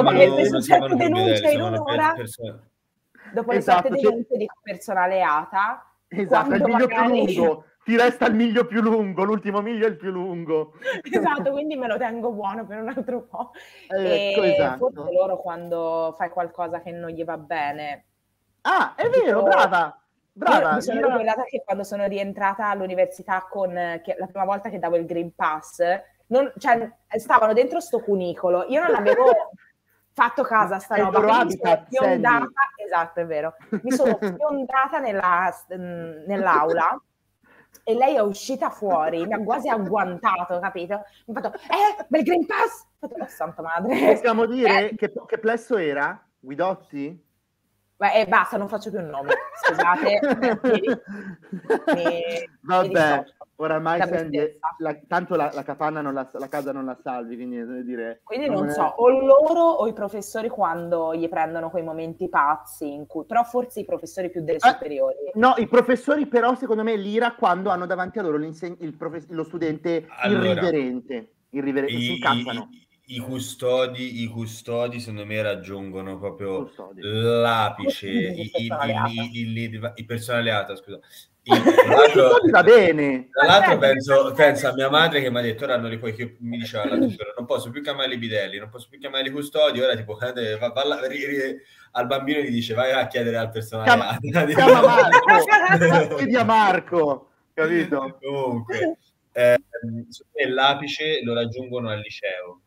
Dopo le 7 denunce di personale ATA. Esatto, il miglio più lungo. Ti resta il miglio più lungo, l'ultimo miglio è il più lungo. Esatto, quindi me lo tengo buono per un altro po'. Esatto. Forse loro quando fai qualcosa che non gli va bene. Ah, è vero, brava. Mi sono ricordata che quando sono rientrata all'università la prima volta che davo il Green Pass, stavano dentro sto cunicolo. Io non avevo fatto caso a sta roba, quindi mi sono fiondata, esatto, è vero. Mi sono fiondata nell'aula. E lei è uscita fuori, mi ha quasi agguantato, capito? Mi ha fatto, bel Green Pass! Ho fatto, santa madre! Possiamo dire che plesso era? Guidotti? Beh, basta, non faccio più il nome, scusate. Vabbè, oramai tanto la capanna la casa non la salvi, quindi dire... Quindi non so, o loro o i professori quando gli prendono quei momenti pazzi, in cui però forse i professori più delle superiori. No, i professori però secondo me l'ira quando hanno davanti a loro lo studente irriverente, si incazzano. i custodi secondo me raggiungono proprio Custodi. l'apice, il personale ATA, scusa. Va bene. Tra l'altro penso a mia madre che mi ha detto, ora non li puoi più, mi diceva l'altro giorno, non posso più chiamarli bidelli, non posso più chiamarli custodi, ora tipo al bambino gli dice vai a chiedere al personale chiama Marco, chiedi a Marco, capito? Comunque l'apice lo raggiungono al liceo.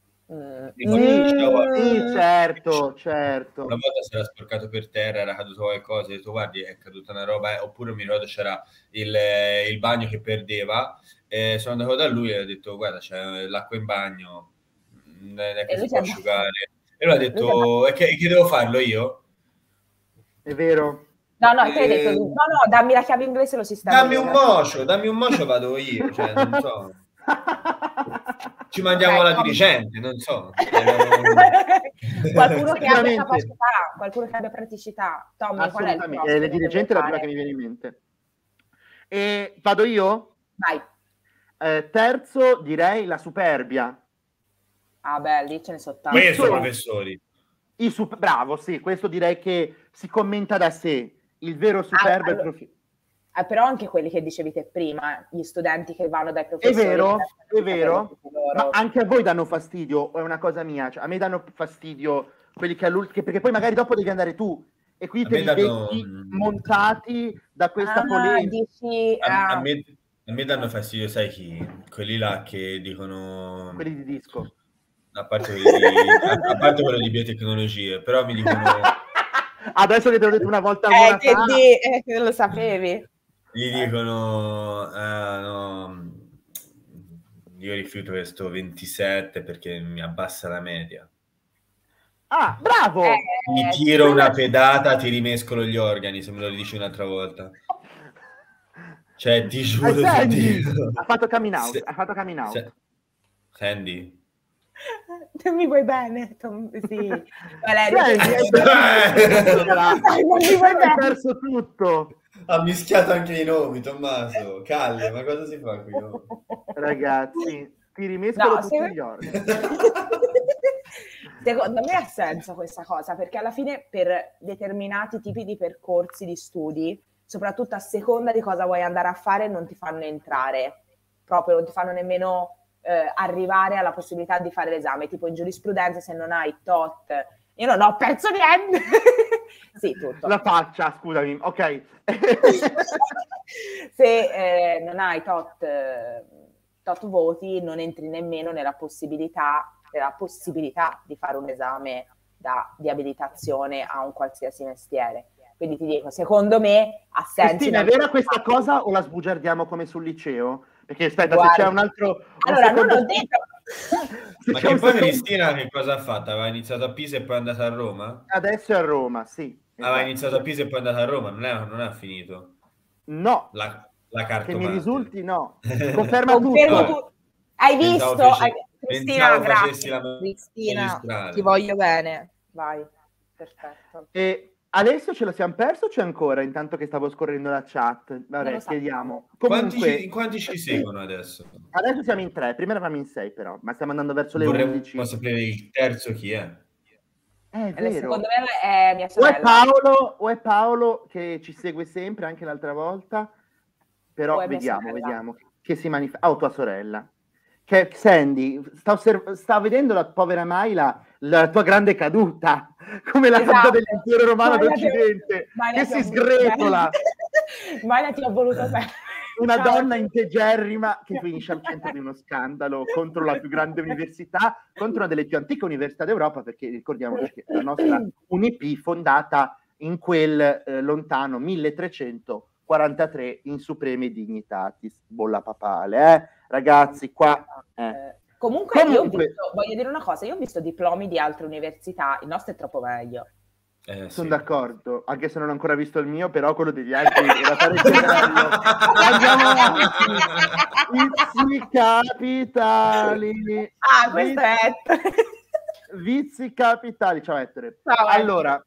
Sì, certo. Una volta si era sporcato per terra, era caduto qualcosa, ho detto guardi è caduta una roba, oppure mi ricordo c'era il bagno che perdeva, sono andato da lui e ho detto guarda c'è l'acqua in bagno, non è che si può asciugare, e lui ha detto e che devo farlo io? È vero. No, te hai detto no, dammi la chiave inglese, lo sistema. Dammi un mocio vado io, cioè non so. Ci mandiamo la dirigente, non so. Qualcuno che abbia capacità, qualcuno che abbia praticità. Tommy, qual è il prossimo? La dirigente è la prima che mi viene in mente. E vado io? Vai. Terzo direi la Superbia. Ah beh, lì ce ne sono tanti. Questo professori. Bravo, sì, questo direi che si commenta da sé. Il vero Superbia è il profilo. Però anche quelli che dicevi te prima, gli studenti che vanno dai professori. È vero, ma anche a voi danno fastidio, o è una cosa mia? Cioè, a me danno fastidio quelli che perché poi magari dopo devi andare tu, e qui te li vedi montati da questa polemica. A me danno fastidio, sai chi? Quelli là che dicono... Quelli di disco. A parte quello di biotecnologie, però mi dicono... Adesso che te l'ho detto una volta che lo sapevi. Gli dicono no, io rifiuto questo 27 perché mi abbassa la media. Ah, bravo! Mi tiro una pedata, ti rimescolo gli organi, se me lo dici un'altra volta. Cioè, ti giuro. Ha fatto coming out. Sandy. Non mi vuoi bene? Sì. Valerio. Non mi vuoi bene. Hai perso tutto. Ha mischiato anche i nomi, Tommaso. Calle, ma cosa si fa qui? Ragazzi, ti rimescolo tutti gli organi. Secondo me ha senso questa cosa, perché alla fine per determinati tipi di percorsi di studi, soprattutto a seconda di cosa vuoi andare a fare, non ti fanno entrare, proprio non ti fanno nemmeno arrivare alla possibilità di fare l'esame, tipo in giurisprudenza se non hai tot, io non ho perso niente. Sì, tutto. La faccia, scusami, ok. Se non hai tot voti, non entri nemmeno nella possibilità di fare un esame di abilitazione a un qualsiasi mestiere. Quindi ti dico, secondo me ha senso. Cristina, è vera questa cosa o la sbugiardiamo come sul liceo? Perché aspetta, se c'è un altro... Allora, non l'ho detto. Ma che poi Cristina che cosa ha fatto? Aveva iniziato a Pisa e poi è andata a Roma? Adesso è a Roma, sì. Aveva iniziato a Pisa e poi è andata a Roma, non è finito? No. La cartomante. Che mi risulti no. Conferma tutto. Hai visto? Cristina, grazie. Cristina, ti voglio bene. Vai, perfetto. E Alessio ce lo siamo perso o c'è ancora? Intanto che stavo scorrendo la chat. Vabbè, chiediamo. Comunque, quanti ci seguono adesso? Adesso siamo in 3, prima eravamo in 6 però, ma stiamo andando verso le 11. Vorremmo sapere il terzo chi è. È vero. Secondo me è mia sorella. O è Paolo che ci segue sempre, anche l'altra volta. Però vediamo che si manifesta. Tua sorella. Che Sandy, sta vedendo la povera Maila la tua grande caduta, come la caduta dell'impero romano d'Occidente, che si sgretola. Maila ti ho voluto bene. Una donna integerrima che finisce al centro di uno scandalo contro la più grande università, contro una delle più antiche università d'Europa, perché ricordiamoci che la nostra UNIP fondata in quel lontano 1343 in supreme dignitatis, bolla papale, ragazzi, qua... Comunque io ho visto, voglio dire una cosa, io ho visto diplomi di altre università, il nostro è troppo meglio. Sono d'accordo, anche se non ho ancora visto il mio, però quello degli altri era parecchio bello. Andiamo avanti. Vizi capitali. Questo è Vizi capitali. Ciao Ettore. Ciao, allora,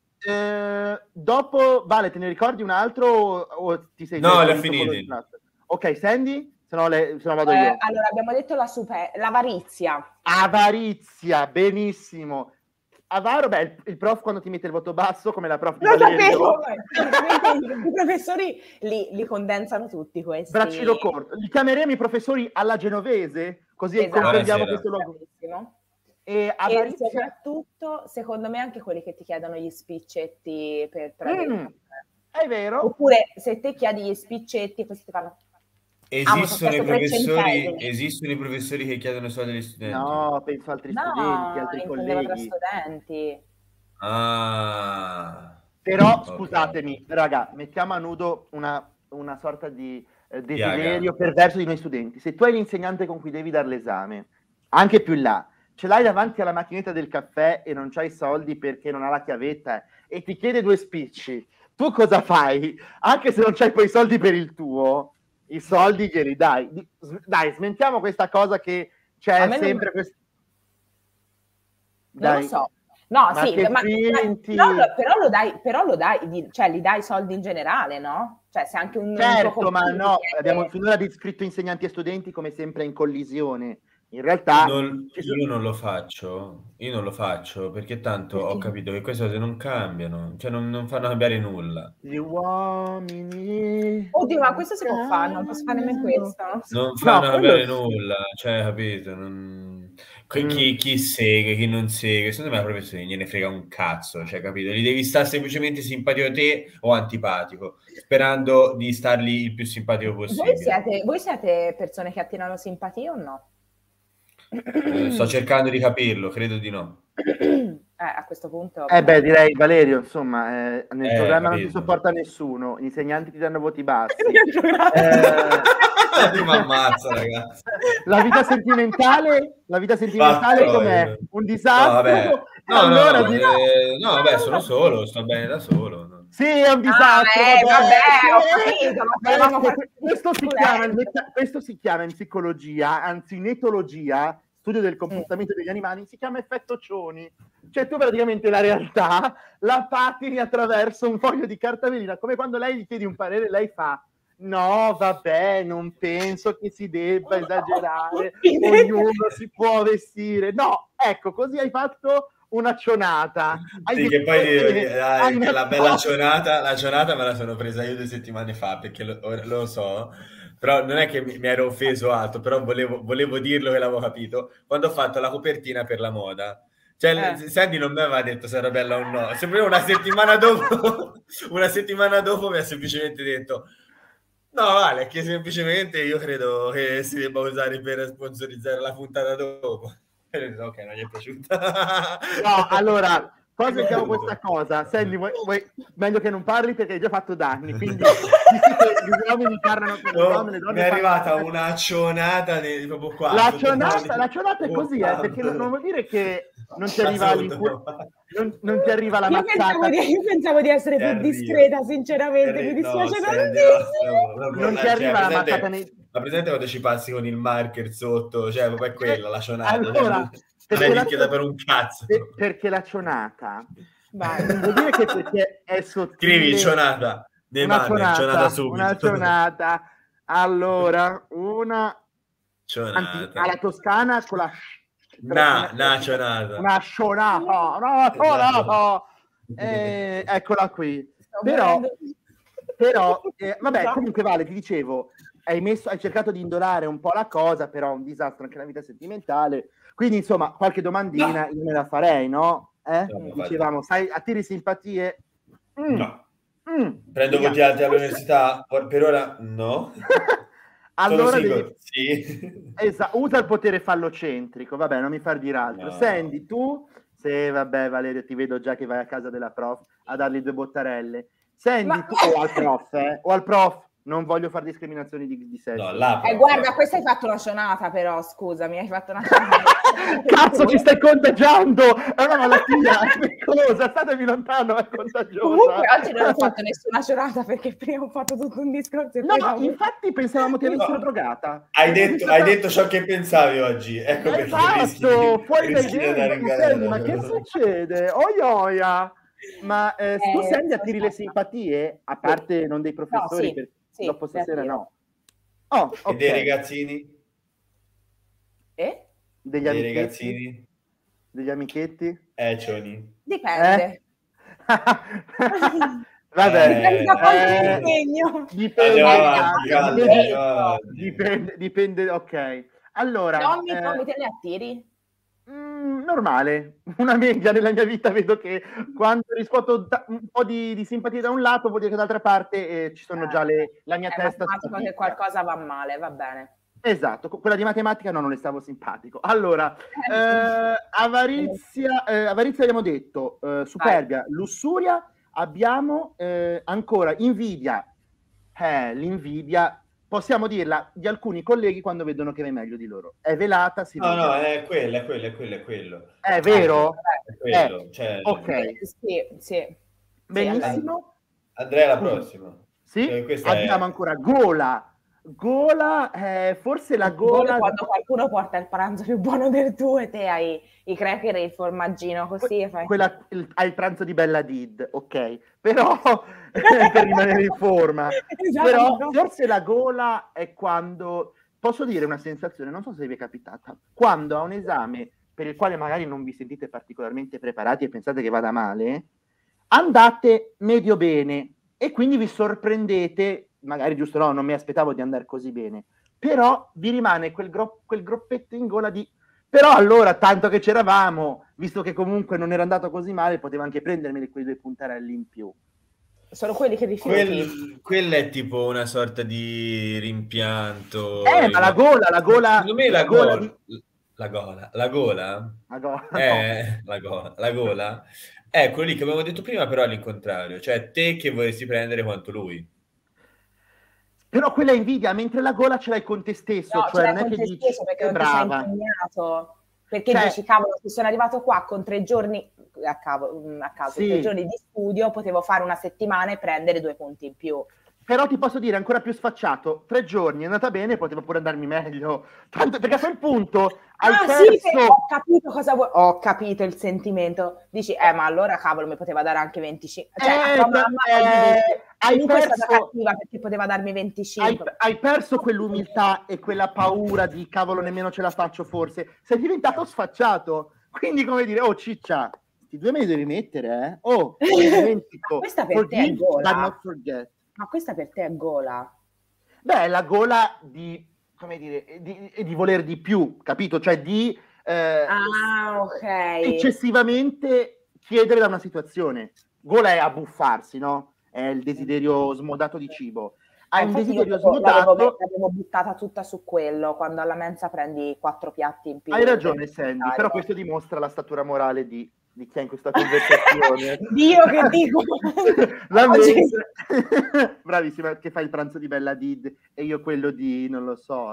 dopo, Vale, te ne ricordi un altro o ti sei... No, li ho finiti. Ok, Sandy? se no vado io. Allora, abbiamo detto l'avarizia. Avarizia, benissimo. Avaro, beh, il prof quando ti mette il voto basso, come la prof di Lo Valerio. sapevo! I professori li condensano tutti questi. Braccino corto. Li chiameremo i professori alla genovese, così Esatto. comprendiamo Buonasera. questo logo. E Avarizia... soprattutto, secondo me, anche quelli che ti chiedono gli spiccetti per prendere. È vero. Oppure se te chiedi gli spiccetti, questi ti fanno... Esistono i sono stato 3 centesimi. esistono i professori che chiedono soldi agli studenti? No, penso altri studenti, altri intendevo tra colleghi. studenti. Ah. Però, Ok. scusatemi, raga, mettiamo a nudo una sorta di desiderio perverso di noi studenti. Se tu hai l'insegnante con cui devi dare l'esame, anche più in là, ce l'hai davanti alla macchinetta del caffè e non c'hai i soldi perché non ha la chiavetta e ti chiede 2 spicci, tu cosa fai? Anche se non c'hai poi i soldi per il tuo, i soldi glieli dai. Dai, smentiamo questa cosa che c'è sempre questo... Non lo so. No, Ma sì, che ma, finti! però lo dai, cioè li dai soldi in generale, no? Cioè se anche un Certo, ma no, abbiamo finora descritto insegnanti e studenti come sempre in collisione. In realtà Io non lo faccio perché tanto ho capito che queste cose non cambiano, cioè non fanno cambiare nulla. Gli uomini... Oddio, ma questo si può fare, non posso fare nemmeno questo. Non fanno No, cambiare quello- nulla, cioè, capito? Chi segue, chi non segue, secondo me proprio se gliene frega un cazzo, cioè, capito? Gli devi stare semplicemente simpatico a te o antipatico, sperando di stargli il più simpatico possibile. Voi siete persone che attirano simpatia o no? Sto cercando di capirlo, credo di no. A questo punto... beh, direi Valerio, insomma, nel programma non ti capito. sopporta nessuno, gli insegnanti ti danno voti bassi. Mi ammazza, ragazzi. La vita sentimentale com'è? Un disastro? No, sono solo, sto bene da solo. No. Sì, è un disastro. Questo si chiama in psicologia, anzi in etologia, studio del comportamento degli animali, si chiama effetto Cioni. Cioè tu praticamente la realtà la patini attraverso un foglio di carta velina, come quando lei gli chiedi un parere, lei fa no, vabbè, non penso che si debba esagerare, ognuno si può vestire. No, ecco, così hai fatto una cionata. Sì, che poi la bella cionata, la cionata me la sono presa io 2 settimane fa, perché lo so, però non è che mi ero offeso altro, però volevo dirlo che l'avevo capito, quando ho fatto la copertina per la moda. Cioè, Sandy non mi aveva detto se era bella o no, sempre una settimana dopo mi ha semplicemente detto no, vale, che semplicemente io credo che si debba usare per sponsorizzare la puntata dopo. Ok, non gli è piaciuta. No, allora, poi sentiamo questa cosa. Sandy, meglio che non parli perché hai già fatto danni, quindi gli uomini parlano con le donne, le donne mi è arrivata una cionata proprio qua. La cionata è così, perché non vuol dire che non ti arriva non ti arriva la mazzata. Io pensavo di essere più discreta, sinceramente, mi dispiace non ti arriva la mazzata Ma presente quando ci passi con il marker sotto? Cioè, proprio è quella la cionata. Allora, per un cazzo. Perché la cionata non vuol dire che perché è sottile. Scrivi cionata nei banner, cionata subito. Una cionata. Allora, una cionata. alla toscana con la una cionata. Una cionata. Eccola qui. Però vabbè, comunque Vale, ti dicevo, hai cercato di indolare un po' la cosa, però un disastro anche la vita sentimentale. Quindi, insomma, qualche domandina io me la farei, no? Dicevamo, sai, attiri simpatie? No. Prendo voti alti all'università? Per ora no. Allora sì. Usa il potere fallocentrico, vabbè, non mi far dire altro. No. Sandy, tu? Sì, vabbè, Valerio, ti vedo già che vai a casa della prof a dargli 2 bottarelle. Sandy, tu o al prof, non voglio fare discriminazioni di sesso. No, guarda, questa hai fatto una cionata, però, scusami, hai fatto una cionata. Cazzo, ci stai contagiando! È una malattia pericolosa, statevi lontano, è contagiosa. Comunque oggi non ho fatto nessuna cionata perché prima ho fatto tutto un discorso. No, infatti pensavamo ti avessero drogata. Hai detto ciò che pensavi oggi, ecco perché fuori dai denti, ma che succede? Oia! Ma tu Sandy attiri le simpatie, a parte non dei professori, sì, dopo stasera attiro. no. Oh, E ok. dei ragazzini? E? Degli Dei amichetti? ragazzini? Degli amichetti? Cioni. Dipende. Vabbè, Dipende da quanto mi Eh. impegno. dipende, Andiamo avanti, calma, dipende, andiamo avanti. dipende, ok. Allora, Non mi te ne attiri? normale, una media nella mia vita, vedo che quando riscuoto un po' di simpatia da un lato, vuol dire che d'altra parte ci sono già la mia È testa matematico che spaticchia. qualcosa va male, va bene. Esatto, quella di matematica no, non le stavo simpatico. Allora, avarizia abbiamo detto, superbia, lussuria, abbiamo ancora invidia. L'invidia, possiamo dirla di alcuni colleghi quando vedono che vai meglio di loro. È velata, si No, vede. no, è quello. È vero? È quello. Cioè, Ok, Sì. benissimo. Andrea, la prossima. Sì, Questa abbiamo ancora gola. Gola, forse la gola... Quando qualcuno porta il pranzo più buono del tuo e te hai i cracker e il formaggino così e fai... Hai il pranzo di Bella Did, ok, però per rimanere in forma. Esatto. Però forse la gola è quando, posso dire una sensazione, non so se vi è capitata, quando a un esame per il quale magari non vi sentite particolarmente preparati e pensate che vada male, andate medio bene e quindi vi sorprendete, magari giusto no, non mi aspettavo di andare così bene, però vi rimane quel groppetto in gola di però allora, tanto che c'eravamo, visto che comunque non era andato così male, potevo anche prendermi quei 2 puntarelli in più. Sono quelli che rifiuti. Quella è tipo una sorta di rimpianto. Ma la gola... Secondo me la gola è quello lì che abbiamo detto prima, però all'incontrario. Cioè, te che vorresti prendere quanto lui. Però quella è invidia, mentre la gola ce l'hai con te stesso, No, cioè non è che dici perché che non ti sei brava. impegnato. Perché dici, cavolo, se sono arrivato qua con 3 giorni a caso, 3 giorni di studio, potevo fare una settimana e prendere 2 punti in più. Però ti posso dire ancora più sfacciato, 3 giorni è andata bene, potevo pure andarmi meglio. Tanto, perché a quel punto hai perso... ho capito cosa vuoi. Ho capito il sentimento. Dici, ma allora cavolo, mi poteva dare anche 25. Cioè, a tua mamma hai perso... è stata cattiva perché poteva darmi 25. Hai perso quell'umiltà e quella paura di cavolo, nemmeno ce la faccio forse. Sei diventato sfacciato. Quindi, come dire, oh ciccia, questi 2 me li devi mettere, Oh, dimentico. Questa per te è gola. But not forget. Ma questa per te è gola? Beh, la gola di, come dire, di voler di più, capito? Cioè di ok. eccessivamente chiedere da una situazione. Gola è abbuffarsi, no? È il desiderio smodato di cibo. Hai un desiderio smodato... L'avevo buttata tutta su quello, quando alla mensa prendi 4 piatti in più. Hai ragione, Sandy, però questo dimostra la statura morale di chi è in questa conversazione. Dio che dico! La mensa... Bravissima, che fa il pranzo di Bella Did e io quello di, non lo so,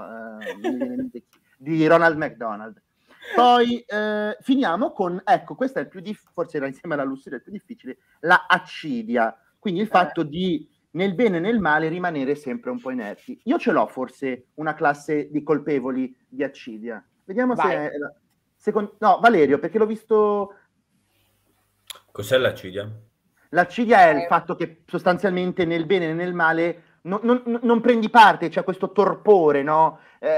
di Ronald McDonald. Poi finiamo con, ecco, questa è il più forse era insieme alla lussuria il più difficile, la accidia. Quindi il fatto di, nel bene e nel male, rimanere sempre un po' inerti. Io ce l'ho forse una classe di colpevoli di accidia. Vediamo se... no, Valerio, perché l'ho visto... Cos'è l'accidia? L'accidia è il fatto che sostanzialmente nel bene e nel male non prendi parte, c'è questo torpore, no?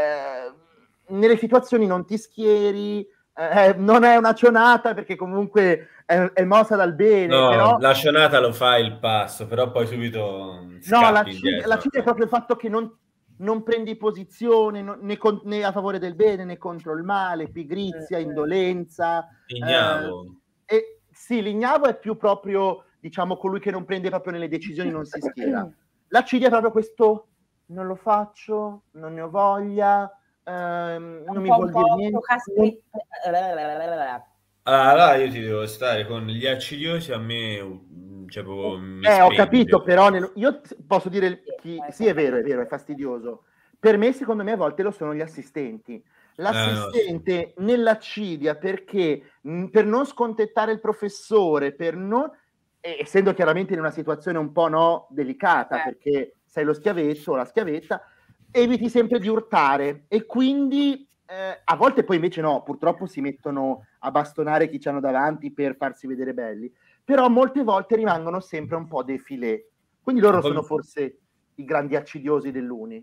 Nelle situazioni non ti schieri, non è una cionata perché comunque è mossa dal bene. No, però... la cionata lo fa il passo, però poi subito no, l'accidia è proprio il fatto che non prendi posizione né a favore del bene né contro il male, pigrizia, indolenza. Ignavo. Sì, l'ignavo è più proprio, diciamo, colui che non prende proprio nelle decisioni, non si schiera. L'accidia è proprio questo, non lo faccio, non ne ho voglia, non mi vuol dire niente. Allora io ti devo stare con gli accidiosi, a me cioè, mi ho capito, però io posso dire sì, è vero, è fastidioso. Per me, secondo me, a volte lo sono gli assistenti. L'assistente nell'accidia perché per non scontettare il professore, essendo chiaramente in una situazione un po' delicata, perché sei lo schiavetto o la schiavetta, eviti sempre di urtare e quindi a volte poi invece no, purtroppo si mettono a bastonare chi ci hanno davanti per farsi vedere belli, però molte volte rimangono sempre un po' défilé, quindi loro sono forse i grandi accidiosi dell'Uni.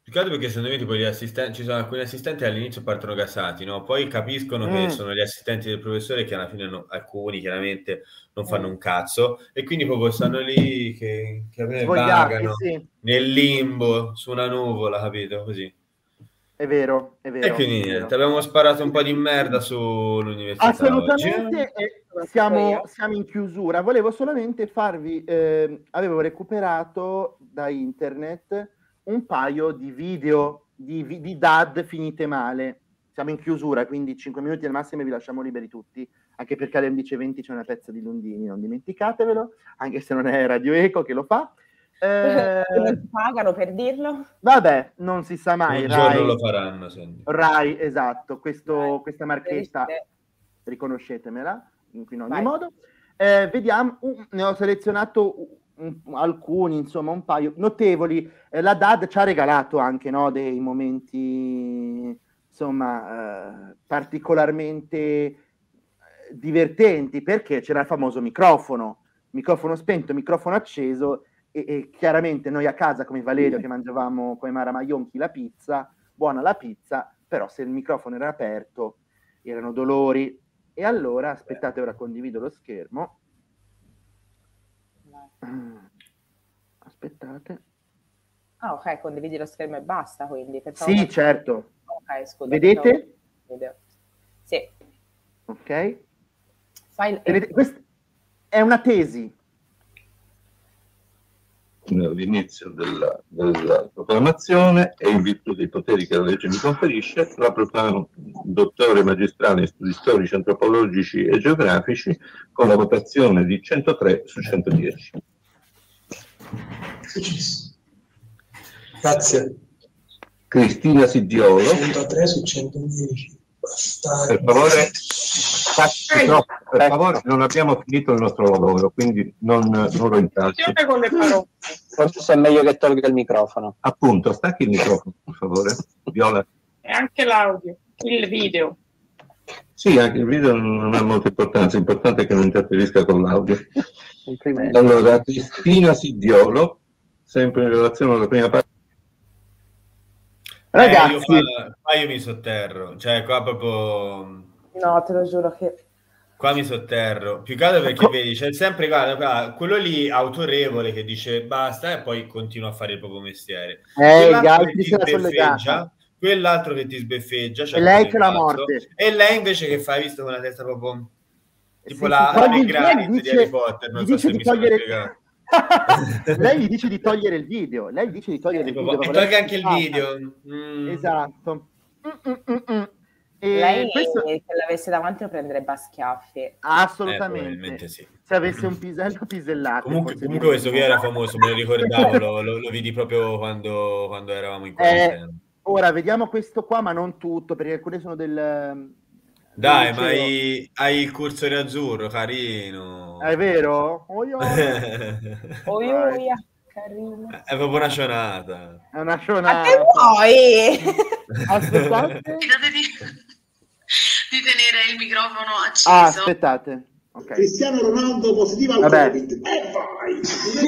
Più che altro perché secondo me tipo gli assistenti, ci sono alcuni assistenti che all'inizio partono gasati, no? Poi capiscono che sono gli assistenti del professore che alla fine alcuni chiaramente non fanno un cazzo e quindi proprio stanno lì che vagano nel limbo su una nuvola, capito? Così. È vero, è vero. E quindi niente, abbiamo sparato un po' di merda sull'università. Assolutamente, siamo in chiusura. Volevo solamente farvi, avevo recuperato da internet un paio di video di DAD finite male. Siamo in chiusura, quindi 5 minuti al massimo e vi lasciamo liberi tutti, anche perché alle 11:20 c'è una pezza di Lundini, non dimenticatevelo, anche se non è Radio Eco che lo fa. Non ti pagano per dirlo? Vabbè, non si sa mai. Un giorno lo faranno. Rai, esatto, questa marchetta, riconoscetemela in ogni modo. Vediamo, ne ho selezionato alcuni, insomma, un paio notevoli. La DAD ci ha regalato anche, no, dei momenti, insomma, particolarmente divertenti, perché c'era il famoso microfono spento, microfono acceso, e chiaramente noi a casa come Valerio che mangiavamo come Mara Maionchi la pizza, buona la pizza, però se il microfono era aperto erano dolori. E allora, aspettate, ora condivido lo schermo. Aspettate. Ah, ok, condividi lo schermo e basta, quindi. Sì, certo. Ok, scusa. Vedete? Sì. Ok. Vedete? Questa è una tesi. All'inizio della proclamazione e in virtù dei poteri che la legge mi conferisce, la proclamo dottore magistrale in studi storici, antropologici e geografici con la votazione di 103 su 110. Grazie. Cristina Sidiolo. 103 su 110. Per favore, per favore, non abbiamo finito il nostro lavoro, quindi non lo incalci. Forse è meglio che tolga il microfono. Appunto, stacchi il microfono, per favore. Viola. E anche l'audio, il video. Sì, anche il video non ha molta importanza, l'importante è che non interferisca con l'audio. Allora, Cristina Sidiolo, sempre in relazione alla prima parte. Ragazzi, io mi sotterro, cioè qua proprio... No, te lo giuro che... Qua mi sotterro, più che altro perché vedi, c'è sempre, guarda, quello lì autorevole che dice basta e poi continua a fare il proprio mestiere. Quell'altro che ti sbeffeggia, cioè e lei c'è la morte. E lei invece che fa, hai visto con la testa proprio tipo sì, la Granit di Harry Potter, non so se mi sono spiegato. Lei gli dice di togliere il video, lei dice di togliere il video e tolga anche il video. Esatto. E lei se l'avesse davanti lo prenderebbe a schiaffi. Assolutamente sì. Se avesse un pisello pisellato. Comunque questo qui era famoso, me lo ricordavo, lo vidi proprio quando eravamo in quarantena. Ora vediamo questo qua, ma non tutto, perché alcune sono del... Dai, ma hai il cursore azzurro, carino. È vero? Carino. È proprio una cionata. È una cionata. A te vuoi? Aspettate. Di tenere il microfono acceso. Aspettate. Okay. Cristiano Ronaldo positivo al Covid. E vai!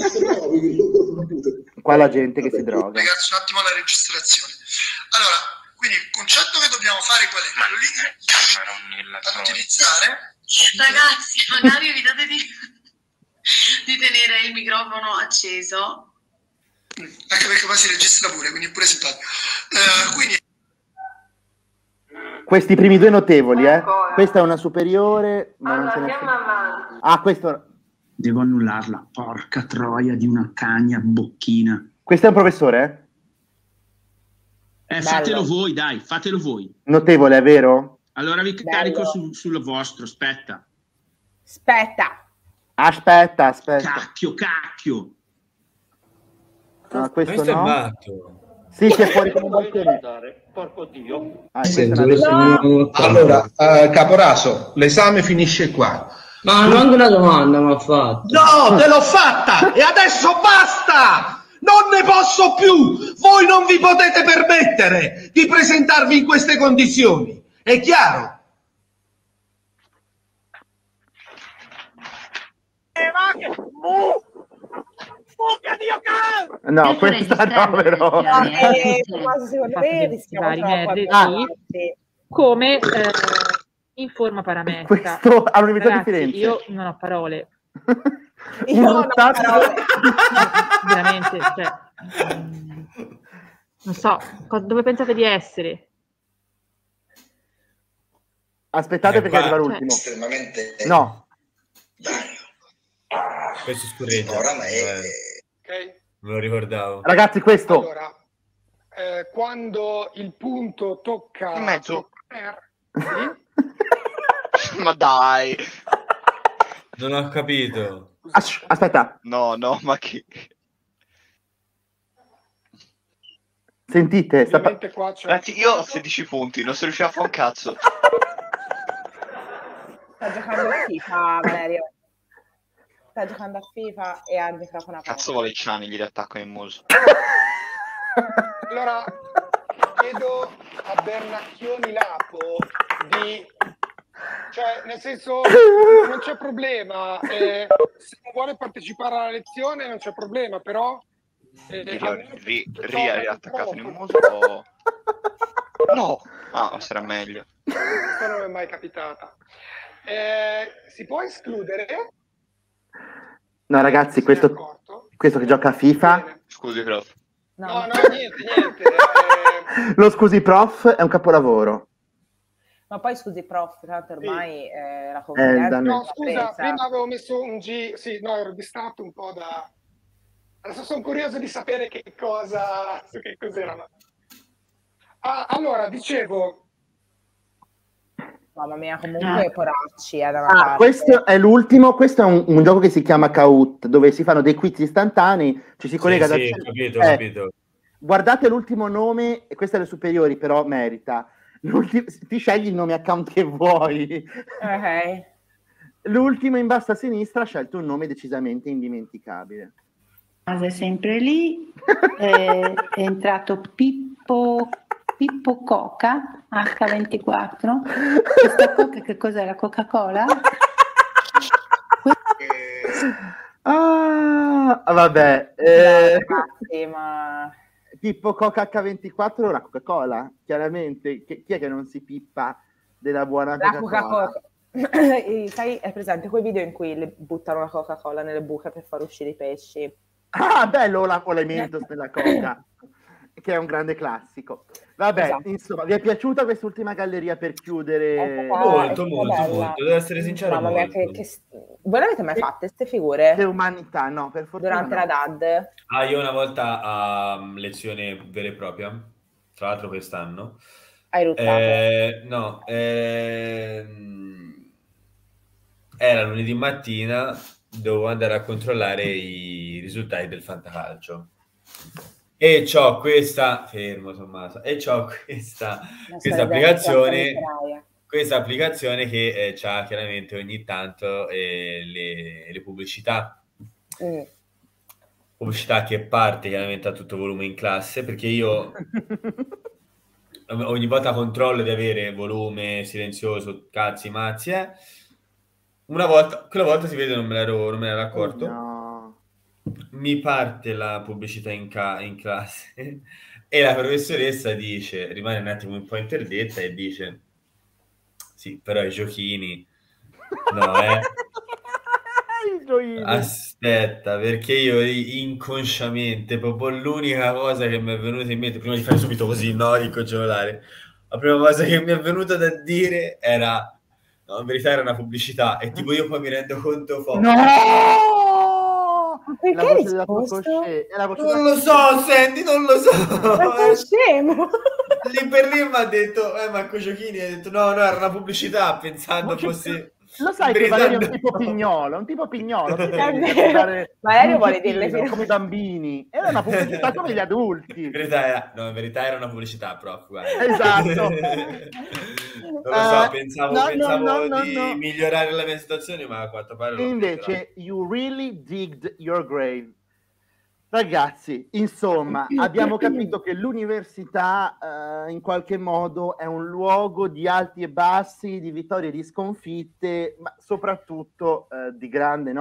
Qua la gente che si droga. Ragazzi, un attimo la registrazione. Allora, quindi il concetto che dobbiamo fare qual è? Quello lì ad utilizzare. Ragazzi, magari evitate di tenere il microfono acceso. Anche perché poi si registra pure, quindi è pure simpatico. Quindi questi primi due notevoli, questa è una superiore, ma non ce n'è. Questo devo annullarla, porca troia di una cagna bocchina. Questo è un professore? Fatelo voi, dai, fatelo voi. Notevole, è vero? Allora vi carico sul vostro, aspetta. Aspetta. Cacchio. No, questo no. È matto. Sì, c'è fuori come un balcone. Porco Dio. Allora, Caporaso, l'esame finisce qua. Ma manco una domanda mi ha fatto. No, te l'ho fatta! E adesso basta! Non ne posso più! Voi non vi potete permettere di presentarvi in queste condizioni. È chiaro? No, questa no, però. Secondo me rischiamo troppo. Come in forma paramestra. Questo all'Università di Ragazzi, Firenze. io non ho parole. Io non ho parole. Veramente, cioè, non so, dove pensate di essere? Aspettate perché arriva l'ultimo. Estremamente No. Questo scorreggia. Ok. Me lo ricordavo. Ragazzi, questo. Allora, quando il punto tocca in mezzo. Sì? Ma dai. Non ho capito. Aspetta. No, ma che... Sentite, Ragazzi, io ho 16 punti, non sono riuscito a fare un cazzo. Sta giocando a FIFA, Valerio. Sta giocando a FIFA e ha il microfono aperto. Cazzo vuole il Ciani, gli riattacco in muso. Allora, chiedo a Bernacchioni Lapo di... Cioè, nel senso, non c'è problema. Se non vuole partecipare alla lezione non c'è problema, però... riattaccato in muso o... No! Ah, sarà meglio. Questa non è mai capitata. Si può escludere? No, ragazzi, questo che gioca a FIFA. Scusi, prof. No, niente. Lo scusi, prof, è un capolavoro. Ma poi scusi, prof, tanto ormai la conferenza... No, scusa, prima avevo messo un G... Sì, no, ero distratto un po' da... Adesso sono curioso di sapere che cos'era. Allora, dicevo... Mamma mia, comunque poracci. Questo è l'ultimo, questo è un gioco che si chiama Kahoot, dove si fanno dei quiz istantanei, ci si collega da... capito. Guardate l'ultimo nome, e queste è le superiori, però merita. Ti scegli il nome account che vuoi. Ok. L'ultimo in basso a sinistra ha scelto un nome decisamente indimenticabile. È sempre lì, è entrato Pippo Coca H24. Questa Coca che cos'è? La Coca-Cola? Vabbè. Ma... Pippo Coca H24 è una Coca-Cola, chiaramente. Chi è che non si pippa della buona Coca-Cola? Sai, è presente quei video in cui le buttano la Coca-Cola nelle buche per far uscire i pesci? Ah, bello la Mentos nella Coca, che è un grande classico. Vabbè, Esatto. Insomma, vi è piaciuta quest'ultima galleria per chiudere? Molto. Devo essere sincero. Mamma mia, voi l'avete mai fatte queste figure? Che umanità, no, per fortuna. Durante la DAD? Io una volta a lezione vera e propria, tra l'altro quest'anno. Hai ruttato? No, era lunedì mattina, dovevo andare a controllare i risultati del fantacalcio. E c'ho questa... Fermo, Tommaso. E c'ho questa applicazione che c'ha chiaramente ogni tanto le pubblicità. Pubblicità che parte chiaramente a tutto volume in classe, perché io ogni volta controllo di avere volume silenzioso, cazzi, mazzi, quella volta si vede, non me l'ero accorto. No. Mi parte la pubblicità in classe e la professoressa rimane un attimo un po' interdetta e dice: sì, però i giochini no, aspetta, perché io inconsciamente, proprio l'unica cosa che mi è venuta in mente, prima di fare subito così, no, di congelare, la prima cosa che mi è venuta da dire era: no, in verità era una pubblicità, e tipo io poi mi rendo conto La voce della tua non lo so, Sandy, non lo so. Ma sei scemo? Lì per lì mi ha detto, Marco Giochini, ha detto no, era una pubblicità, pensando fosse... Lo sai che Valerio è un tipo pignolo, Valerio vuole dirle come i bambini, era una pubblicità come gli adulti. In verità era una pubblicità, prof, guarda. Esatto. Non lo so, pensavo di migliorare la mia situazione, ma a quanto pare invece you really digged your grave. Ragazzi, insomma, abbiamo capito che l'università in qualche modo è un luogo di alti e bassi, di vittorie e di sconfitte, ma soprattutto di grande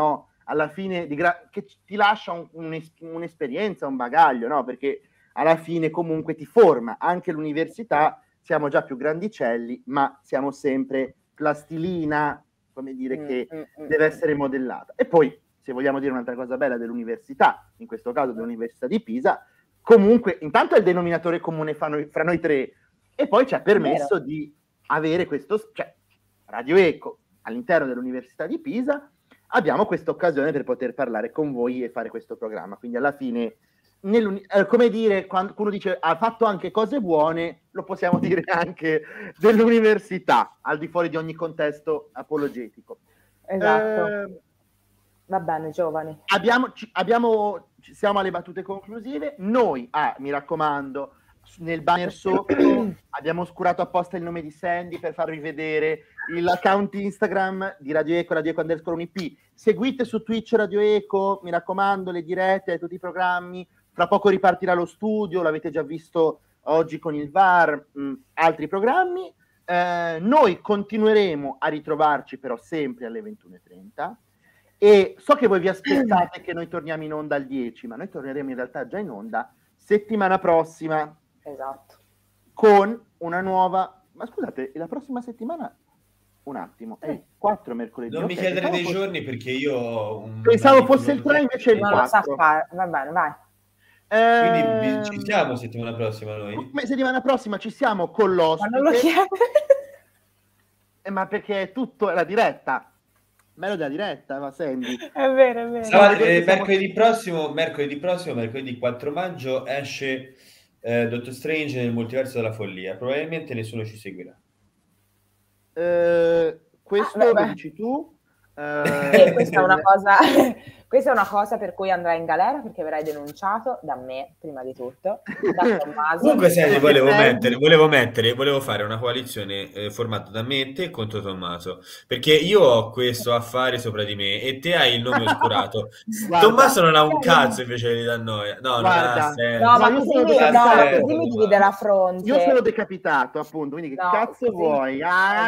alla fine che ti lascia un'esperienza, un bagaglio, no? Perché alla fine comunque ti forma. Anche l'università, siamo già più grandicelli, ma siamo sempre plastilina, come dire, che deve essere modellata. E poi, se vogliamo dire un'altra cosa bella dell'università, in questo caso dell'Università di Pisa, comunque intanto è il denominatore comune fra noi tre, e poi ci ha permesso di avere questo, cioè Radio Eco all'interno dell'Università di Pisa, abbiamo questa occasione per poter parlare con voi e fare questo programma. Quindi alla fine, come dire, quando uno dice ha fatto anche cose buone, lo possiamo dire anche dell'università, al di fuori di ogni contesto apologetico. Esatto. Va bene, giovani. Siamo alle battute conclusive. Noi, mi raccomando, nel banner sotto abbiamo oscurato apposta il nome di Sandy per farvi vedere l'account Instagram di Radio Eco, Radio Eco _UNIP. Seguite su Twitch Radio Eco, mi raccomando, le dirette, tutti i programmi. Fra poco ripartirà lo studio, l'avete già visto oggi con il VAR, altri programmi. Noi continueremo a ritrovarci però sempre alle 21:30. E so che voi vi aspettate che noi torniamo in onda al 10, ma noi torneremo in realtà già in onda settimana prossima. Esatto. Con una nuova... Ma scusate, la prossima settimana... Un attimo, è il 4 mercoledì. Non mi chiedere dei giorni perché io ho un... Pensavo fosse il 3, invece è il 4. Non lo sa fare. Va bene, vai. Quindi ci siamo settimana prossima noi? Settimana prossima ci siamo con l'ospite. Ma non lo chiede? Ma perché è tutto la diretta. Bello della diretta, ma Sandy. È vero, è vero. Mercoledì 4 maggio esce Doctor Strange nel multiverso della follia. Probabilmente nessuno ci seguirà. Questo lo dici tu? Questa è una cosa per cui andrai in galera, perché verrai denunciato da me prima di tutto, da Tommaso. Comunque senti, volevo fare una coalizione formata da me e te contro Tommaso, perché io ho questo affare sopra di me e te hai il nome oscurato. Tommaso non ha un cazzo invece di dar noia. No, guarda, ma così mi divide la fronte. Io sono decapitato, appunto, quindi che cazzo vuoi?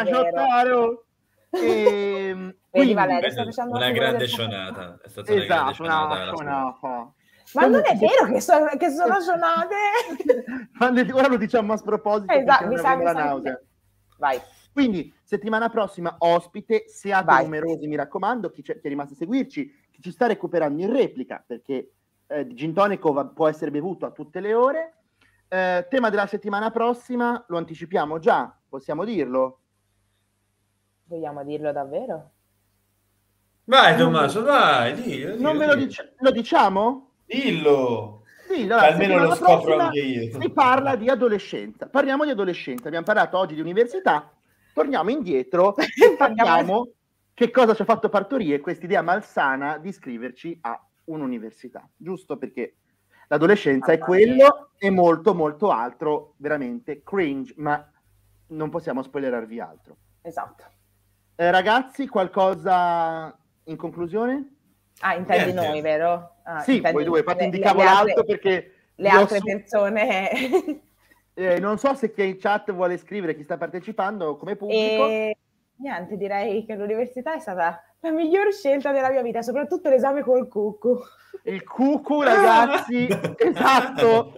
Vedi, Valeria, sta facendo una grande scionata. È stata una grande scionata. Ma non è vero che sono scionate. Ora lo diciamo a sproposito. Esatto, mi sa la nausea. Vai. Quindi settimana prossima ospite, siate numerosi, mi raccomando, chi è rimasto a seguirci, chi ci sta recuperando in replica, perché gin tonico può essere bevuto a tutte le ore. Tema della settimana prossima, lo anticipiamo già, possiamo dirlo? Vogliamo dirlo davvero? Vai Tommaso, vai, dillo. Non ve lo diciamo? Dillo. Allora, almeno lo scopro anche io. Si parla di adolescenza. Parliamo di adolescenza. Abbiamo parlato oggi di università. Torniamo indietro e parliamo che cosa ci ha fatto partorire questa idea malsana di iscriverci a un'università. Giusto, perché l'adolescenza è quello e molto molto altro, veramente cringe, ma non possiamo spoilerarvi altro. Esatto. Ragazzi, qualcosa in conclusione? Intendi noi, vero? Sì, voi due, fate indicavo l'altro perché... Le altre persone... non so se chi è in chat vuole scrivere, chi sta partecipando come pubblico. Niente, direi che l'università è stata la miglior scelta della mia vita, soprattutto l'esame col cucù. Il cucù, ragazzi, esatto.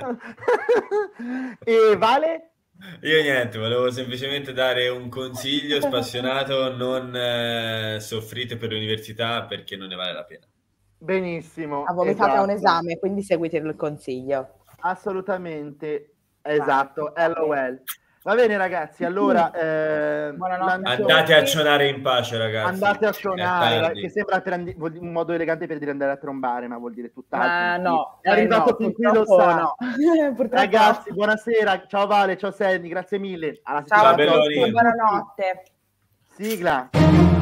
E Vale? Io niente, volevo semplicemente dare un consiglio spassionato: non soffrite per l'università perché non ne vale la pena. Benissimo. Ha vomitato un esame, quindi seguite il consiglio. Assolutamente, esatto, LOL. Va bene ragazzi, allora andate a cionare in pace, ragazzi. Andate a cionare, che sembra un modo elegante per dire andare a trombare, ma vuol dire tutt'altro. No, è arrivato fin qui, lo sa. No. Ragazzi, buonasera, ciao Vale, ciao Sandy, grazie mille. Alla settimana prossima. Buonanotte. Sigla.